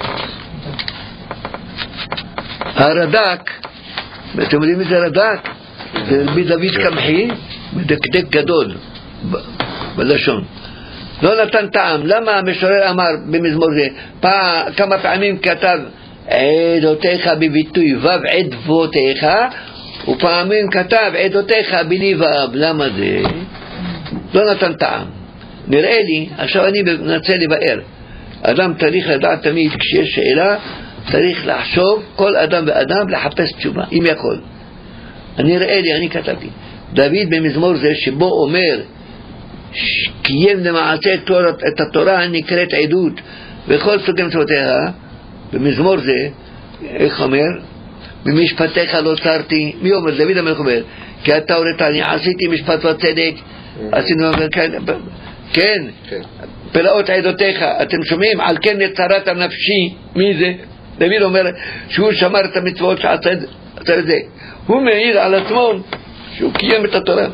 הרד"ק, אתם יודעים מי זה הרד"ק? זה רבי דוד קמחי, מדקדק גדול בלשון. לא נתן טעם. למה המשורר אמר במזמור זה? כמה פעמים כתב עדותיך בביטוי ו' עדבותיך, ופעמים כתב עדותיך בלי ו'. למה זה? לא נתן טעם. נראה לי, עכשיו אני מנסה לבאר. אדם צריך לדעת תמיד, כשיש שאלה, צריך לחשוב כל אדם ואדם לחפש תשובה, אם יכול. אני ראה לי, אני כתבתי. דוד במזמור זה שבו אומר, קיים למעשה את התורה הנקראת עדות, וכל סוגי מצוותיה, במזמור זה, איך אומר? במשפטיך לא צרתי. מי אומר? דוד המלך אומר, כי אתה הורתני, עשיתי משפט וצדק, עשינו כן, פלאות עדותיך, אתם שומעים? על כן נצרת נפשי. מי זה? דוד אומר שהוא שמר את המצוות שעשה את זה. הוא מעיר על עצמו שהוא קיים את התורה.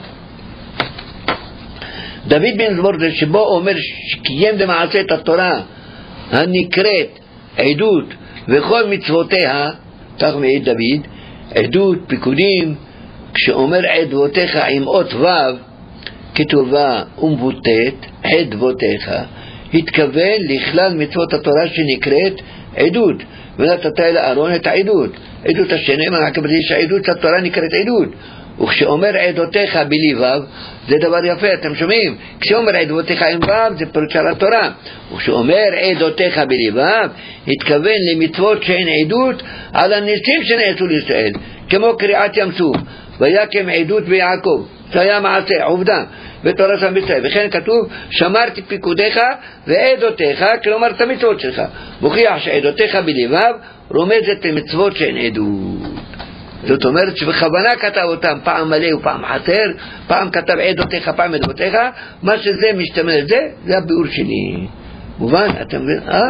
דוד בן זמור זה שבו אומר שקיים למעשה את התורה הנקראת עדות וכל מצוותיה, כך מעיד דוד, עדות, פיקודים, כשאומר עדבותיך עם אות ו' כתובה ומבוטאת, עדבותיך, התכוון לכלל מצוות התורה שנקראת עדות, ונתת אל אהרון את העדות. עדות השני, מה הכוונה שהעדות של התורה נקראת עדות. וכשאומר עדותיך בלי ו' זה דבר יפה, אתם שומעים? כשאומר עדותיך עם ו' זה פירוש של התורה. וכשאומר עדותיך בלי ו' התכוון למצוות שהן עדות על הניסים שנעשו לישראל, כמו קריעת ים סוף, ויקם עדות ביעקב, זה היה מעשה, עובדה, בתורה שם בישראל. וכן כתוב, שמרתי פיקודיך ועדותיך, כלומר את המצוות שלך. מוכיח שעדותיך בלי ו' רומזת למצוות שהן עדות. זאת אומרת שבכוונה כתב אותם פעם מלא ופעם חסר, פעם כתב עדותיך, פעם עדותיך, מה שזה משתמש לזה, זה הביאור שלי. מובן? אתם מבין? אה?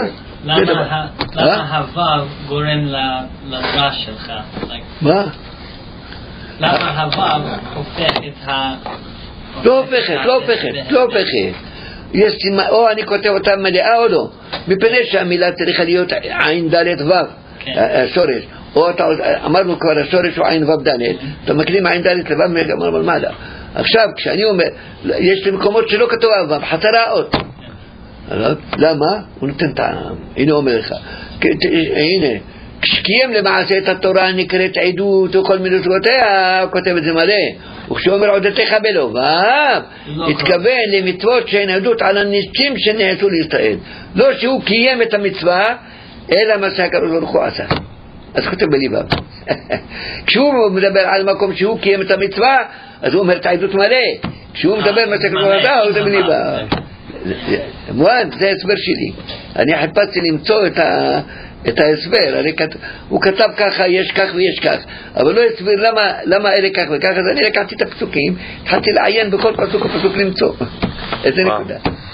למה הוו גורם לדרש שלך? מה? למה הוו הופך את ה... לא הופכת, לא הופכת, לא הופכת. יש סימן, או אני כותב אותה מלאה או לא, מפני שהמילה צריכה להיות עין דלת וו, שורש. או אתה, אמרנו כבר השורש הוא עין וו דלת, אתה מקדים עין דלת לוו מגמר מלמעלה. עכשיו כשאני אומר, יש לי מקומות שלא כתוב וו, חסרה אות. למה? הוא נותן טעם. הנה אומר לך, הנה, כשקיים למעשה את התורה נקראת עדות וכל מיני סוגותיה, הוא כותב את זה מלא. וכשאומר עדותיך בלא ו' התכוון למצוות שהן עדות על הניסים שנעשו לישראל. לא שהוא קיים את המצווה, אלא מה שהקדוש ברוך הוא עשה. אז כותב בלי ו'. כשהוא מדבר על מקום שהוא קיים את המצווה, אז הוא אומר את העדות מלא. כשהוא מדבר מה שהקדוש ברוך הוא עשה, הוא כותב בלי ו'. מובן, זה הסבר שלי. אני חיפשתי למצוא את ה... את ההסבר, הוא כתב ככה, יש כך ויש כך, אבל לא הסביר למה, למה אלה כך וכך, אז אני לקחתי את הפסוקים, התחלתי לעיין בכל פסוק ופסוק למצוא. איזה נקודה.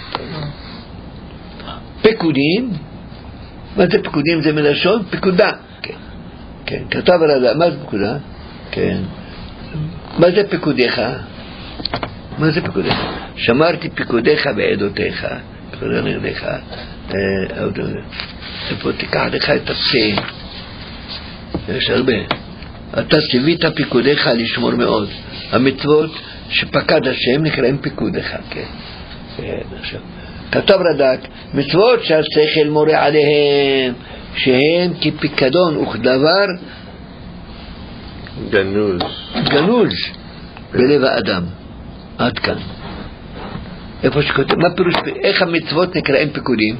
פיקודים, מה זה פיקודים? זה מלשון פיקודה. כן, כן, כתב הרב, מה זה פיקודה? כן. מה זה פיקודיך? מה זה פיקודיך? שמרתי פיקודיך בעדותיך, פיקודיך, איפה תיקח לך את הפסק, יש הרבה. אתה ציווית פיקודיך לשמור מאוד. המצוות שפקד השם נקראים פיקודיך, כן. עכשיו, כתב רד"ק, מצוות שהשכל מורה עליהם, שהם כפיקדון וכדבר גנוז. גנוז בלב האדם. עד כאן. איפה שכותב, מה פירוש, איך המצוות נקראים פיקודים?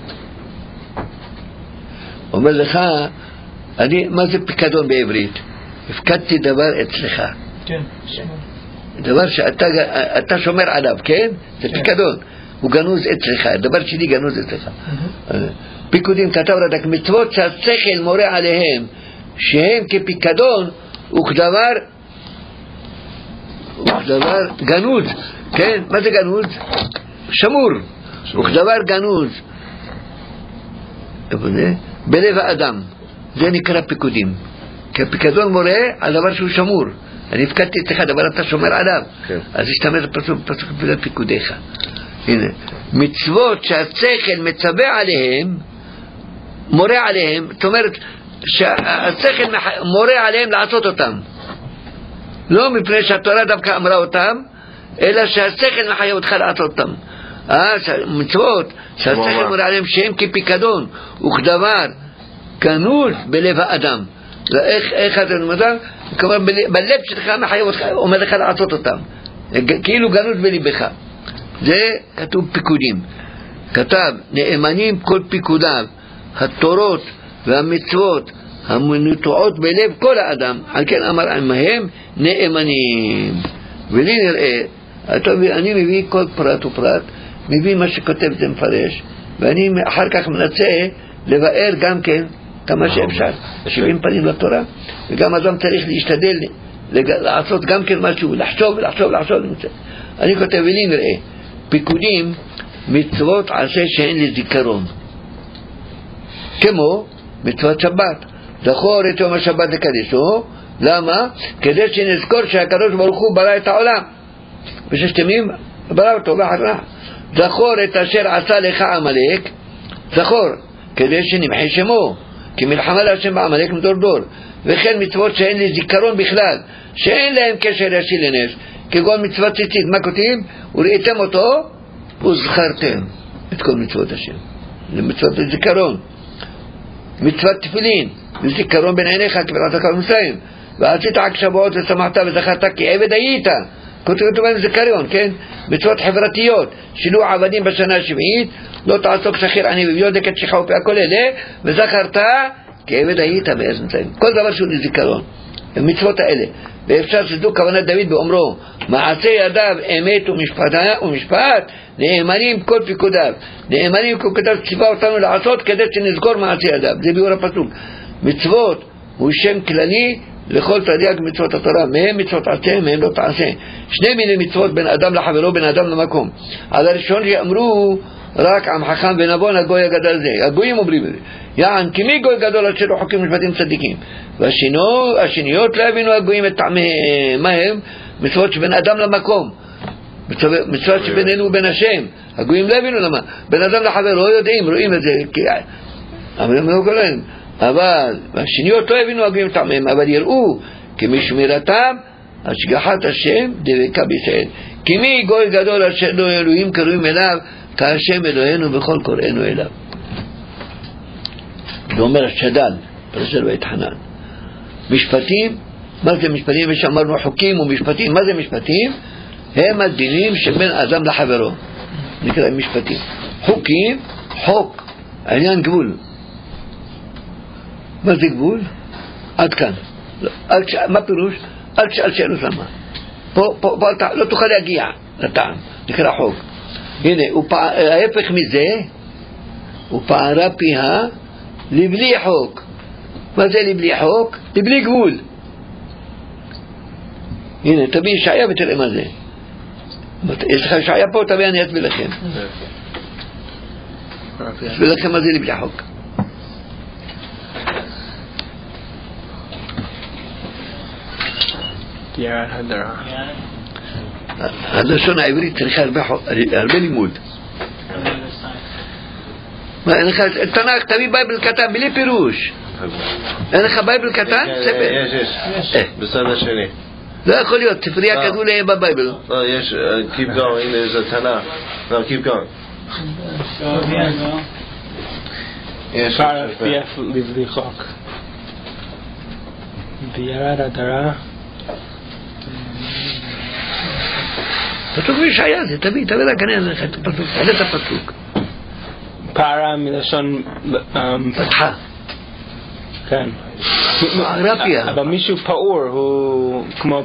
אומר לך, אני, מה זה פיקדון בעברית? הפקדתי דבר אצלך. כן. דבר שאתה אתה שומר עליו, כן? זה פיקדון. הוא גנוז אצלך, דבר שלי גנוז אצלך. פיקודים, כתב רד"ק, מצוות שהשכל מורה עליהם, שהם כפיקדון וכדבר וכדבר גנוז, כן? מה זה גנוז? שמור, וכדבר גנוז בלב האדם. זה נקרא פיקודים, כי הפיקדון מורה על דבר שהוא שמור. אני הפקדתי אצלך דבר אתה שומר עליו, אז השתמש בפסוק בגלל פיקודיך. הנה, מצוות שהשכל מצווה עליהם, מורה עליהם, זאת אומרת שהשכל מורה עליהם לעשות אותם, לא מפני שהתורה דווקא אמרה אותם, אלא שהשכל מחייב אותך לעשות אותם. מצוות שהשכל מורה עליהם שהם כפיקדון וכדבר גנוז בלב האדם. איך, איך אתה אומר? כלומר בלב שלך מחייב אותך, אומר לך לעשות אותם, כאילו גנוז בלבך. זה כתוב פיקודים. כתב נאמנים כל פיקודיו התורות והמצוות המנוטעות בלב כל האדם, על כן אמר עמהם נאמנים. ולי נראה, אני מביא כל פרט ופרט, מביא מה שכותב זה מפרש, ואני אחר כך מנסה לבאר גם כן כמה שאפשר, שבעים פנים לתורה, וגם אדם צריך להשתדל לעשות גם כן משהו, לחשוב ולחשוב ולחשוב. אני כותב ולי נראה, פיקודים מצוות עשה שאין לזיכרון, כמו מצוות שבת, זכור את יום השבת לקדשו. למה? כדי שנזכור שהקדוש ברוך הוא ברא את העולם בששת ימים, ברא אותו ואחר. זכור את אשר עשה לך עמלק, זכור כדי שנמחה שמו, כי מלחמה להשם בעמלק מדור דור. וכן מצוות שאין לי זיכרון בכלל, שאין להם קשר ישיר לנפש, כגון מצוות ציצית. מה כותבים? וראיתם אותו וזכרתם את כל מצוות השם, למצוות זיכרון. מצוות תפילין וזיכרון בין עיניך כברת הכל מסיים, ועשית עק שבועות ושמחת וזכרת כי עבד היית, כותבים בהם זיכרון, כן? מצוות חברתיות, שילוח עבדים בשנה השבעית, לא תעסוק שכיר עני וביודק את שיחה ופיה כל אלה, וזכרת כי עבד היית בארץ מצרים. כל דבר שהוא לזיכרון, המצוות האלה. ואפשר שזו כוונת דוד באומרו מעשה ידיו אמת ומשפט, ומשפט נאמנים כל פיקודיו. נאמנים כל פיקודיו ציווה אותנו לעשות כדי שנזכור מעשה ידיו. זה ביאור הפסוק. מצוות הוא שם כללי לכל תרי"ג מצוות התורה, מהם מצוות עשה, מהם לא תעשה. שני מיני מצוות בין אדם לחברו, בין אדם למקום. על הראשון שאמרו רק עם חכם ונבון הגוי הגדול זה, הגויים אומרים את זה, יען כמי גוי גדול אשר לא חוקים משפטים צדיקים. והשניות לא הבינו הגויים את טעמיהם, מה הם? מצוות שבין אדם למקום, מצוות שבינינו ובין השם. הגויים לא הבינו למה, בין אדם לחבר לא יודעים, רואים את זה, אבל השניות לא הבינו הגויים את טעמיהם, אבל יראו כמשמירתם השגחת השם דבקה בישראל. כמי גוי גדול אשר לא אלוהים קרואים אליו כהשם אלוהינו בכל קוראינו אליו. זה אומר השדל פרשת בית חנן. משפטים, מה זה משפטים? ושאמרנו חוקים ומשפטים. מה זה משפטים? הם הדינים שבין אדם לחברו, נקרא משפטים. חוקים, חוק, עניין גבול. מה זה גבול? עד כאן. מה פירוש? אל תשאל שאלות למה. פה, פה, פה לא תוכל להגיע לטעם, נקרא חוק. הנה, ההפך מזה, ופערה פיה לבלי חוק. מה זה לבלי חוק? לבלי גבול. הנה, תביא ישעיה ותראה מה זה. יש לך ישעיה פה, תביא אני אסביר לכם. אסביר לכם מה זה לבלי חוק. הלשון העברית צריכה הרבה לימוד. תנ"ך, תביא בייבל קטן בלי פירוש. חבר'ה. אין לך בייבל קטן? ספר. יש, יש. בסד השני. לא יכול להיות, ספרייה כזו להם בבייבל. לא, יש, keep going, הנה זה תנ"ך. לא, keep going. יש. פרף לבלי חוק. וירד הדרה. פסוק בישעיה, זה תביא, תביא רק אני עליך את הפסוק, תעלה את הפסוק. פרה מלשון פתחה. כן. רפיה. אבל מישהו פעור הוא כמו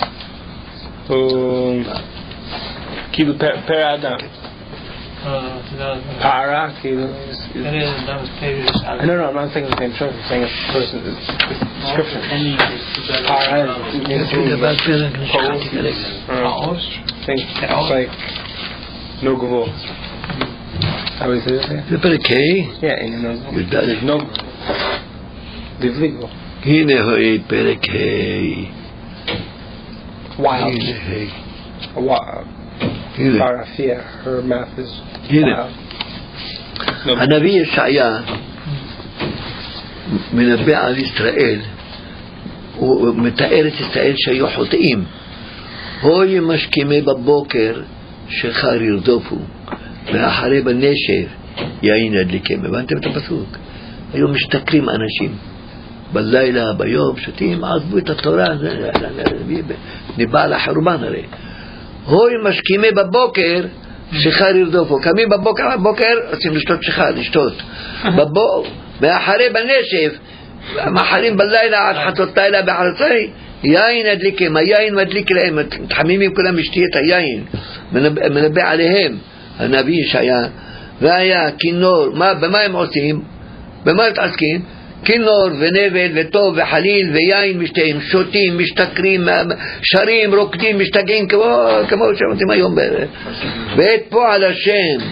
הוא כאילו פר האדם. פרה כאילו no no I'm not saying the same truth I'm saying a person description para it's like no gvul how is it זה פרק ה' yeah and there's no divli gvul הנה ה' פרק ה' wild הנה ה' wild Parafia, her math is הנה הנביא ישעיה מנבא על ישראל, הוא מתאר את ישראל שהיו חוטאים. הוי משכימי בבוקר שחר ירדופו ואחרי בנשב יין ידליקם. הבנתם את הפסוק? היו משתכרים אנשים בלילה, ביום, שותים, עזבו את התורה, ניבא לחורבן הרי. הוי משכימי בבוקר שחר ירדופו. קמים בבוקר, בבוקר רוצים לשתות שחר, לשתות בבוקר, ואחרי בנשב מחרים בלילה עד חצות לילה בחרצי יין הדליקים, היין מדליק להם, מתחמימים כולם לשתי את היין, מנבא עליהם הנביא ישעיה. והיה כינור, מה, במה הם עושים? במה מתעסקים? כינור ונבל וטוב וחליל ויין משתיים, שותים, משתכרים, שרים, רוקדים, משתגעים כמו, כמו שעושים היום בערב. ואת פועל השם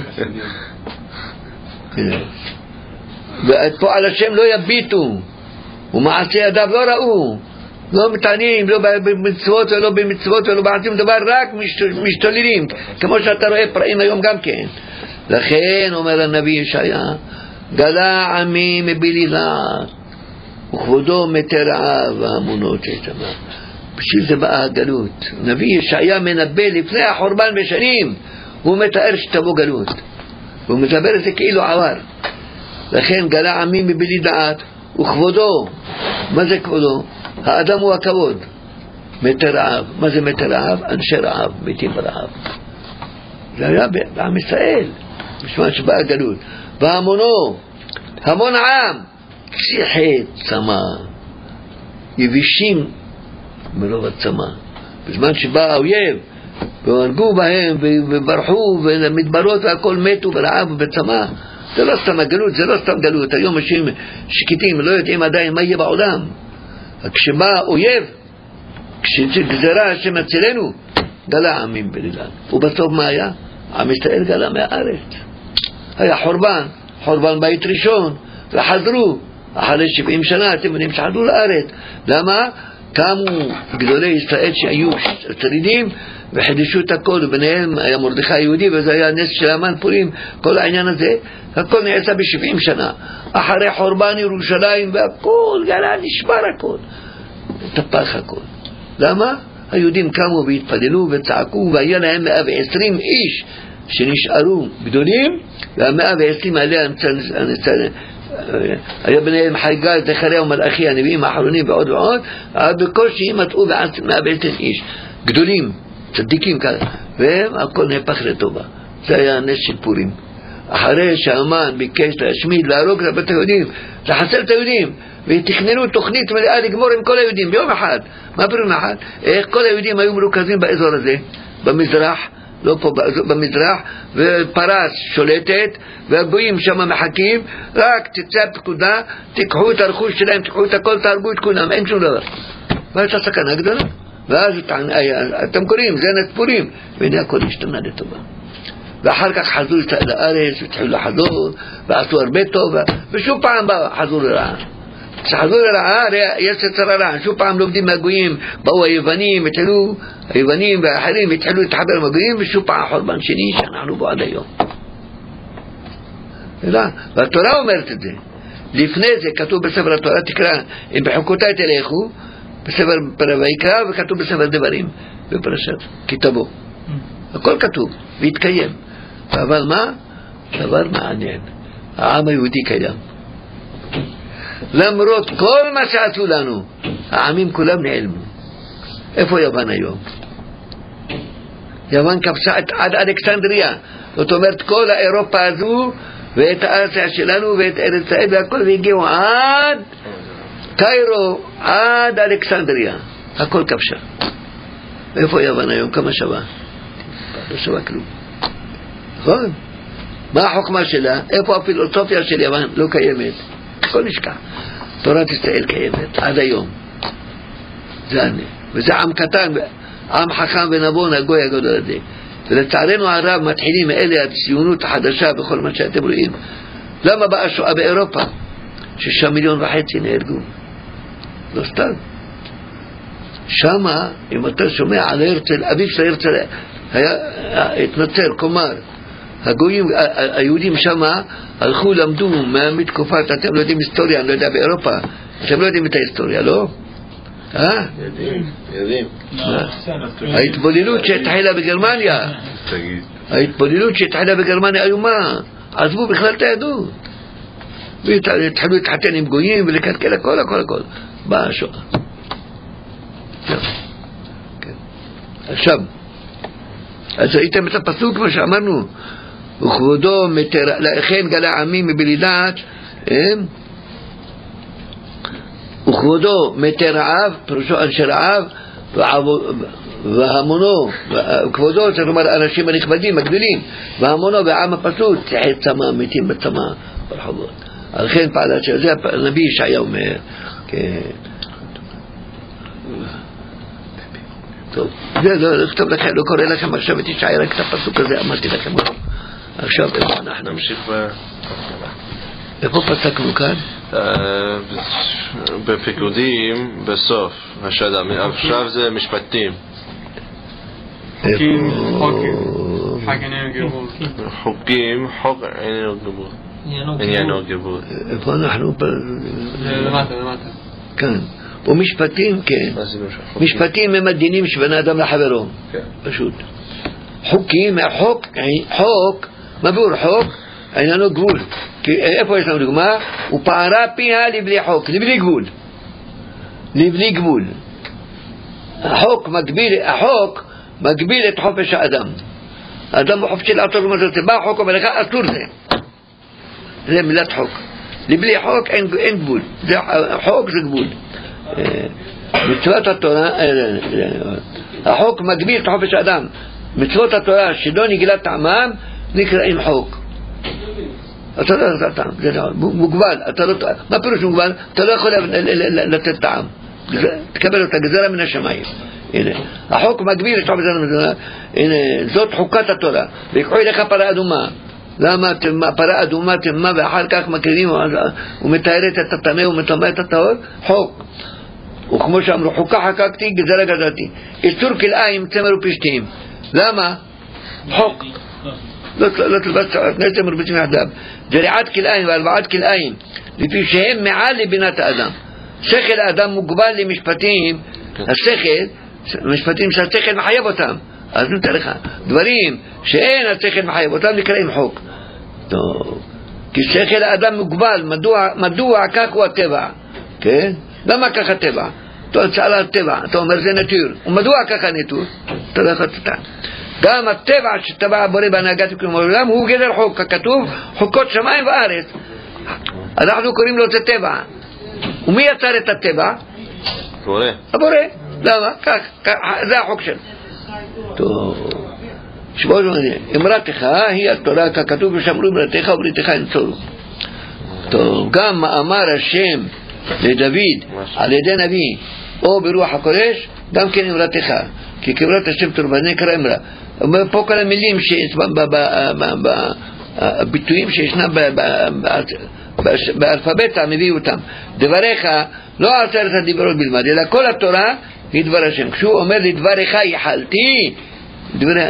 ואת פועל השם לא יביטו ומעשי ידיו לא ראו, לא מתעניינים, לא במצוות ולא במצוות ולא בעצים דבר, רק משתוללים כמו שאתה רואה פרעים היום גם כן. לכן אומר הנביא ישעיה גלה עמי מבלי דעת וכבודו מתרעה והאמונות ששמע. בשביל זה באה הגלות. נביא ישעיה מנבא לפני החורבן בשנים, הוא מתאר שתבוא גלות, הוא מדבר את זה כאילו עבר. לכן גלה עמי מבלי דעת וכבודו. מה זה כבודו? האדם הוא הכבוד. מתרעב. מה זה מתרעב? אנשי רעב, מתים ברעב. זה היה בעם ישראל בשביל שבאה הגלות. והמונו, המון עם, כסיחי צמא, יבישים מרוב הצמא. בזמן שבא האויב והרגו בהם וברחו ומדברות והכל מתו ברעב ובצמא. זה לא סתם הגלות, זה לא סתם גלות. היום אנשים שקיטים, לא יודעים עדיין מה יהיה בעולם. כשבא האויב, כשגזרה השם אצלנו, גלה עמים בלילה. ובסוף מה היה? עם ישראל גלה מהארץ. היה חורבן, חורבן בית ראשון, וחזרו אחרי שבעים שנה. אתם יודעים שחזרו לארץ. למה? קמו גדולי ישראל שהיו שרידים וחידשו את הכל, וביניהם היה מרדכי היהודי, וזה היה נס של המן פורים. כל העניין הזה הכל נעשה בשבעים שנה אחרי חורבן ירושלים, והכל גלה, נשבר הכל, תפח הכל. למה? היהודים קמו והתפללו וצעקו, והיה להם מאה ועשרים איש שנשארו גדולים, והמאה ועשרים עליה היה ביניהם חגי, זכריה ומלאכי, הנביאים האחרונים ועוד ועוד, אבל בקושי ימצאו מאה ועשרים איש גדולים, צדיקים כאלה, והם הכל נהפך לטובה. זה היה נס של פורים. אחרי שהאמן ביקש להשמיד, להרוג את בית היהודים, לחסל את היהודים, ותכננו תוכנית מלאה לגמור עם כל היהודים ביום אחד. מה פירום אחד? איך כל היהודים היו מרוכזים באזור הזה, במזרח, לא פה במזרח, ופרס שולטת, והגויים שם מחכים, רק תצא פקודה, תיקחו את הרכוש שלהם, תיקחו את הכל, תהרגו את כולם, אין שום דבר. והייתה סכנה גדולה. ואז אתם קוראים, זה נס פורים, והנה הכל השתנה לטובה. ואחר כך חזרו לארץ, והתחילו לחזור, ועשו הרבה טוב, ושוב פעם חזרו לרעה. כשחזרו לרעה, יש יצר הרע, שוב פעם לומדים מהגויים, באו היוונים, התחילו, היוונים והאחרים התחילו להתחבר עם הגויים, ושוב פעם חורבן שני שאנחנו בו עד היום. והתורה אומרת את זה. לפני זה כתוב בספר התורה, תקרא, אם בחוקותיי תלכו, בספר ויקרא, וכתוב בספר דברים, בפרשת כתבו. הכל כתוב, והתקיים. אבל מה? דבר מעניין. העם היהודי קיים. למרות כל מה שעשו לנו, העמים כולם נעלמו. איפה יוון היום? יוון כבשה עד אלכסנדריה. זאת אומרת, כל האירופה הזו, ואת האסיה שלנו, ואת ארץ ישראל, והכל, והגיעו עד קיירו, עד אלכסנדריה. הכל כבשה. איפה יוון היום? כמה שווה? לא שווה כלום. נכון? מה החוכמה שלה? איפה הפילוסופיה של יוון? לא קיימת. הכל נשכח. תורת ישראל קיימת עד היום. זה אני. וזה עם קטן, עם חכם ונבון, הגוי הגדול הזה. ולצערנו הרב מתחילים אלה הציונות החדשה בכל מה שאתם רואים. למה באה שואה באירופה? שישה מיליון וחצי נהרגו. לא סתם. שמה, אם אתה שומע על הרצל, אביו של הרצל היה התנצר, כלומר, הגויים, היהודים שמה הלכו, למדו מתקופת, אתם לא יודעים היסטוריה, אני לא יודע באירופה, אתם לא יודעים את ההיסטוריה, לא? אה? יודעים, יודעים. ההתבוללות שהתחילה בגרמניה, ההתבוללות שהתחילה בגרמניה איומה, עזבו בכלל את היהדות, והתחילו להתחתן עם גויים ולקלקל הכל, הכל, הכל. באה השואה. עכשיו, אז ראיתם את הפסוק מה שאמרנו, וכבודו מתר... לכן גלה עמים מבלידת, וכבודו מתרעב, פירושו אנשי רעב, והמונו, כבודו זאת אומרת אנשים הנכבדים, הגדולים, והמונו והעם הפשוט, צחי צמא, מתים בצמא ברחובות. על כן פעלת שזה הנביא ישעיה אומר, כן. טוב, זה לא לכתוב לכם, לא קורא לכם עכשיו את ישעיה, רק את הפסוק הזה אמרתי לכם. עכשיו איפה אנחנו? נמשיך ב... איפה פסקנו כאן? בפיקודים בסוף השדה, עכשיו זה משפטים. חוקים, חוק איננו גבול. חוקים, חוק איננו גבול. עניינו גבול. איפה אנחנו? למטה, למטה. כאן. ומשפטים, כן. משפטים הם הדינים שבין האדם לחברו. פשוט. חוקים, חוק, חוק, מה ביאור חוק? איננו גבול. איפה יש לנו דוגמה? ופערה פיה לבלי חוק, לבלי גבול. לבלי גבול. החוק מגביל, החוק מגביל את חופש האדם. האדם הוא חופשי לעצור ומה זה. בא החוק אומר לך, אסור זה. זה מילת חוק. לבלי חוק אין, אין גבול. זה, חוק זה גבול. מצוות התורה, החוק מגביל את חופש האדם. מצוות התורה שלא נגלה טעמם נקראים חוק. אתה לא יודע טעם, זה מוגבל. מה פירוש מוגבל? אתה לא יכול לתת טעם. תקבל אותה גזרה מן השמיים. הנה, החוק מגביל את חופש האדם. הנה, זאת חוקת התורה. ויקחו אליך פרה אדומה. למה פרה אדומה תמה ואחר כך מקרינים ומתארת את הטמא ומטמא את הטהור? חוק. וכמו שאמרו, חוקה חקקתי, גזרה גזרתי. איסור כלאיים, צמר ופשתים. למה? חוק. לא תלבש שני צמר ופשתים יחדיו. זריעת כלאיים והלבעת כלאיים, לפי שהם מעל לבינת האדם. שכל האדם מוגבל למשפטים, השכל, משפטים שהשכל מחייב אותם. אז נתן לך, דברים שאין השכל מחייב אותם נקראים חוק. טוב. כי שכל האדם מוגבל, מדוע, מדוע כך הוא הטבע? כן? למה ככה הטבע? אתה שאל על הטבע, אתה אומר זה נטור. ומדוע ככה נטור? אתה לא יכול לצטע. גם הטבע שטבע הבורא בהנהגת וקום העולם הוא גדר חוק, ככתוב חוקות שמיים וארץ. אנחנו קוראים לו זה טבע. ומי יצר את הטבע? הבורא. הבורא. למה? כך, כך, זה החוק שלו. טוב. שבוע זמני, אמרתך היא התורה ככתוב ושמרו אמרתך ובריתך ינצורו. טוב, גם מאמר השם לדוד על ידי נביא או ברוח הקודש, גם כן אמרתך, כי כאמרת השם תורה, זה נקרא אמרה. פה כל המילים, הביטויים שישנם באלפבית המביא אותם. דבריך לא עשרת הדיברות בלבד, אלא כל התורה היא דבר השם. כשהוא אומר לדבריך יחלתי,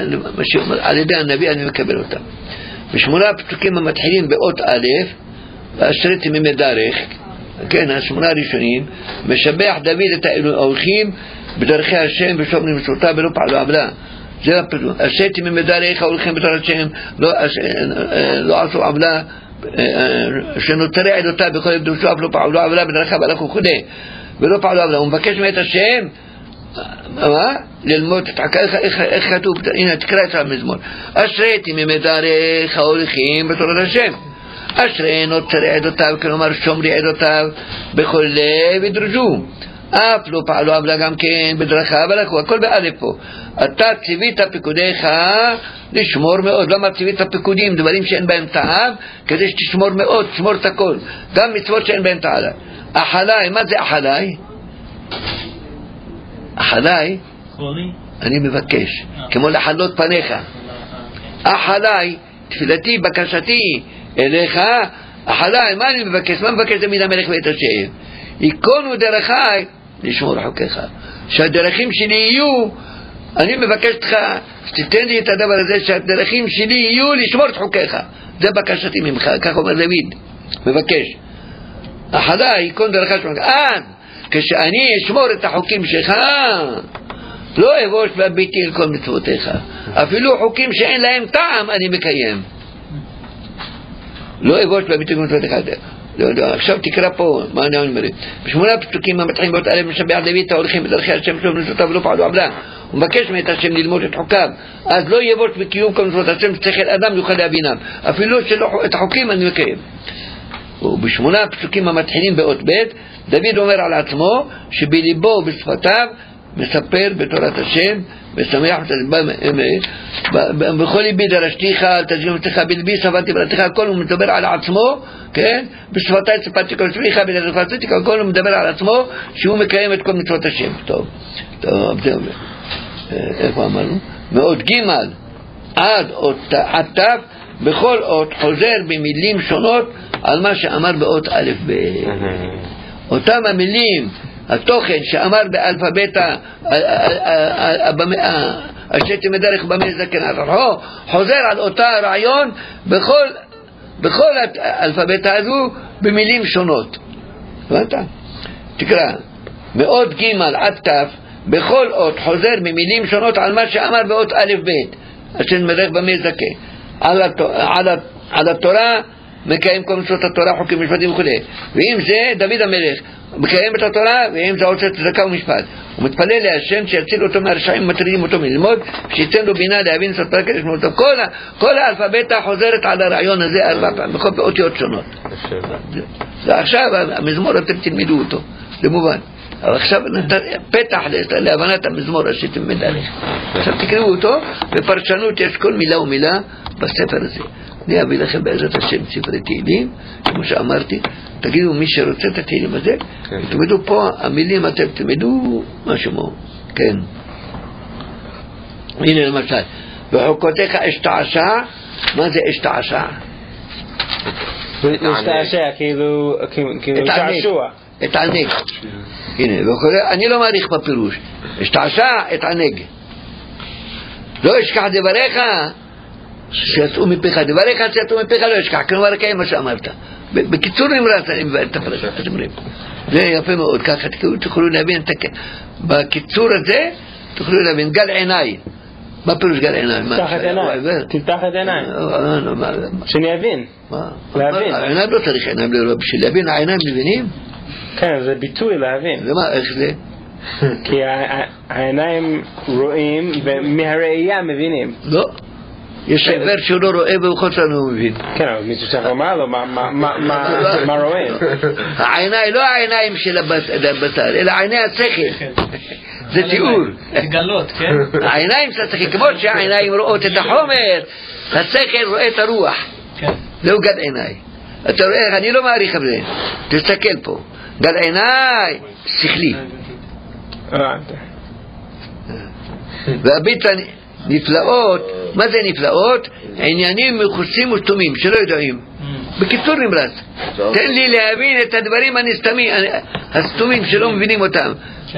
על ידי הנביא אני מקבל אותם. בשמונה פסוקים המתחילים באות א', ואשרי תמימי דרך, כן, השמונה הראשונים, משבח דוד את ההולכים בדרכי השם ושומרים מצוותיו ולא פעלו עוולה. זה הפסוק. אשרי תמימי דרך ההולכים בתורת השם, לא, לא עשו עוולה, שנותרי עדותיו בכל קדושו אף לא פעלו עוולה בדרכיו הלכו וכו' ולא פעלו עוולה. הוא מבקש מאת השם מה? ללמוד את עקה, איך כתוב, הנה תקרא את המזמור. אשרי תמימי דרך ההולכים בתורת השם, אשרי נותרי עדותיו, כלומר שומרי עדותיו בכל לב ידרשו, אף לא פעלו עוולה גם כן בדרכיו הלכו. הכל באלף פה. אתה ציווית פיקודיך לשמור מאוד. למה ציווית פיקודים? דברים שאין בהם טעם, כדי שתשמור מאוד, תשמור את הכל, גם מצוות שאין בהם טעם. אחלי, מה זה אחלי? אחלי אני מבקש, כמו לחלות פניך. אחלי, תפילתי, בקשתי אליך, אחלי, מה אני מבקש? מה מבקש תמיד המלך ואת השם? יקונו דרכי לשמור חוקיך, שהדרכים שלי יהיו, אני מבקש לך שתיתן לי את הדבר הזה, שהדרכים שלי יהיו לשמור את חוקיך. זה בקשתי ממך, כך אומר דוד, מבקש. אחדי יקונו דרכי לשמור חוקיך. אז כשאני אשמור את החוקים שלך, לא אבוש ואביתי על כל מצוותיך, אפילו חוקים שאין להם טעם אני מקיים. לא אבוש ואביתי על כל מצוותיך. לא, לא, עכשיו תקרא פה מה אני אומר. בשמונה פסוקים המתחילים באות א' משבח דוד את ההולכים בדרכי השם שלום מצוותיו ולא פעלו עוולה. הוא מבקש מאת השם ללמוד את חוקיו, אז לא יבוש בקיום כל מצוות השם, שכל אדם יוכל להבינם, אפילו את החוקים אני מקיים. ובשמונה הפסוקים המתחילים באות ב' דוד אומר על עצמו שבליבו ובשפתיו מספר בתורת השם ושמח בכל ליבי דרשתיך אל תזיום אצלך בלבי סבלתי ברתך. הכל הוא מדבר על עצמו, כן? בשפתי ספרתי כל שמך בלרפצתי, הכל הוא מדבר על עצמו שהוא מקיים את כל מצוות השם. טוב, טוב, זה אומר איפה אמרנו? מאוד ג' עד אות עטף בכל אות חוזר במילים שונות על מה שאמר באות א' ב'. אותם המילים, התוכן שאמר באלפבית אשרי תמימי דרך במי זקן חוזר על אותה רעיון בכל בכל האלפבית הזו במילים שונות. הבנת? תקרא מאוד ג' עד ת' בכל אות חוזר במילים שונות על מה שאמר באות א' ב' אשרי תמימי דרך במי זקן. על התורה מקיים כל מצוות התורה, חוקים, משפטים וכו'. ואם זה דוד המלך מקיים את התורה, ואם זה עושה צדקה ומשפט, הוא מתפלל להשם שיציל אותו מהרשעים מטרידים אותו מלמוד, שייתן לו בינה להבין סוד פרק לשמור אותו. כל, כל האלפבית חוזרת על הרעיון הזה ארבע פעמים בכל באותיות שונות. ועכשיו המזמור אתם תלמדו אותו, זה מובן. אבל עכשיו פתח להבנת המזמור אשרי תמימי דרך. עכשיו תקראו אותו, בפרשנות יש כל מילה ומילה בספר הזה. אני אביא לכם בעזרת השם ספרי תהילים, כמו שאמרתי, תגידו מי שרוצה את התהילים הזה, תלמדו פה המילים, אתם תלמדו משהו מאוד, כן. הנה למשל, בחוקותיך אשתעשע, מה זה אשתעשע? אשתעשע, כאילו שעשוע. אתענג. הנה, אני לא מעריך בפירוש, אשתעשע, אתענג. לא אשכח דבריך, שיצאו מפיך, דבריך שיצאו מפיך לא אשכח, כלומר קיים מה שאמרת. בקיצור נמרץ אני מבאר את הפרשה, אתם רואים. זה יפה מאוד, ככה תוכלו להבין, בקיצור הזה תוכלו להבין, גל עיניי. מה פירוש גל עיניי? תפתח את עיניי, תפתח את עיניי. שאני אבין. להבין. העיניים לא צריך עיניים לראות, בשביל להבין העיניים מבינים? כן, זה ביטוי להבין. למה, איך זה? כי העיניים רואים ומהראייה מבינים. לא. יש עבר שהוא לא רואה ובכל לנו הוא מבין. כן, אבל מישהו צריך לומר לו מה רואים. העיניים, לא העיניים של הבשר, אלא עיני השכל. זה תיאור. לגלות, כן? העיניים של השכל, כמו שהעיניים רואות את החומר, השכל רואה את הרוח. זהו גל עיניי. אתה רואה, אני לא מעריך את זה. תסתכל פה. גל עיניי, שכלי. והביט נפלאות, מה זה נפלאות? עניינים מחוסים וסתומים שלא יודעים. בקיצור נמרץ, תן לי להבין את הדברים הנסתמים, הסתומים שלא מבינים אותם.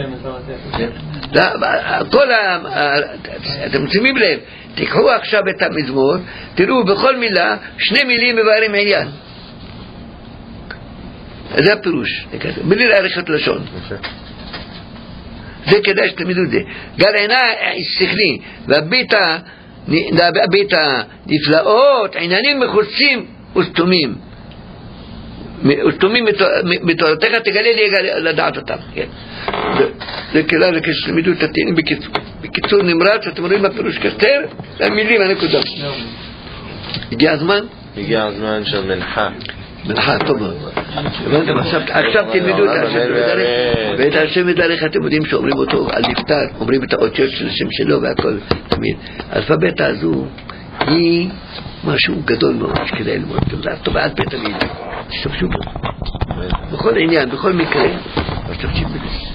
כל ה... אתם שימים לב, תיקחו עכשיו את המזמור, תראו בכל מילה שני מילים מבארים עניין. זה הפירוש, בלי לעריכת לשון. זה כדאי שתמידו את זה. גל עינה שכלי, והבית הנפלאות, עניינים מחוצים וסתומים. וסתומים בתורתך תגלה לי לדעת אותם. זה כדאי שתמידו את התהילים בקיצור נמרץ, אתם רואים בפירוש קצר, המילים הנקודה. הגיע הזמן? הגיע הזמן של מנחה. מנחה, טוב מאוד. עכשיו תלמדו את השם ודרך, ואת השם ודרך אתם יודעים שאומרים אותו על נפטר, אומרים את האותיות של השם שלו והכל תמיד. האלפבית הזו היא משהו גדול מאוד שכדאי ללמוד. זה תובעת בית המילה. תשתמשו בו. בכל עניין, בכל מקרה, תשתמשו בו.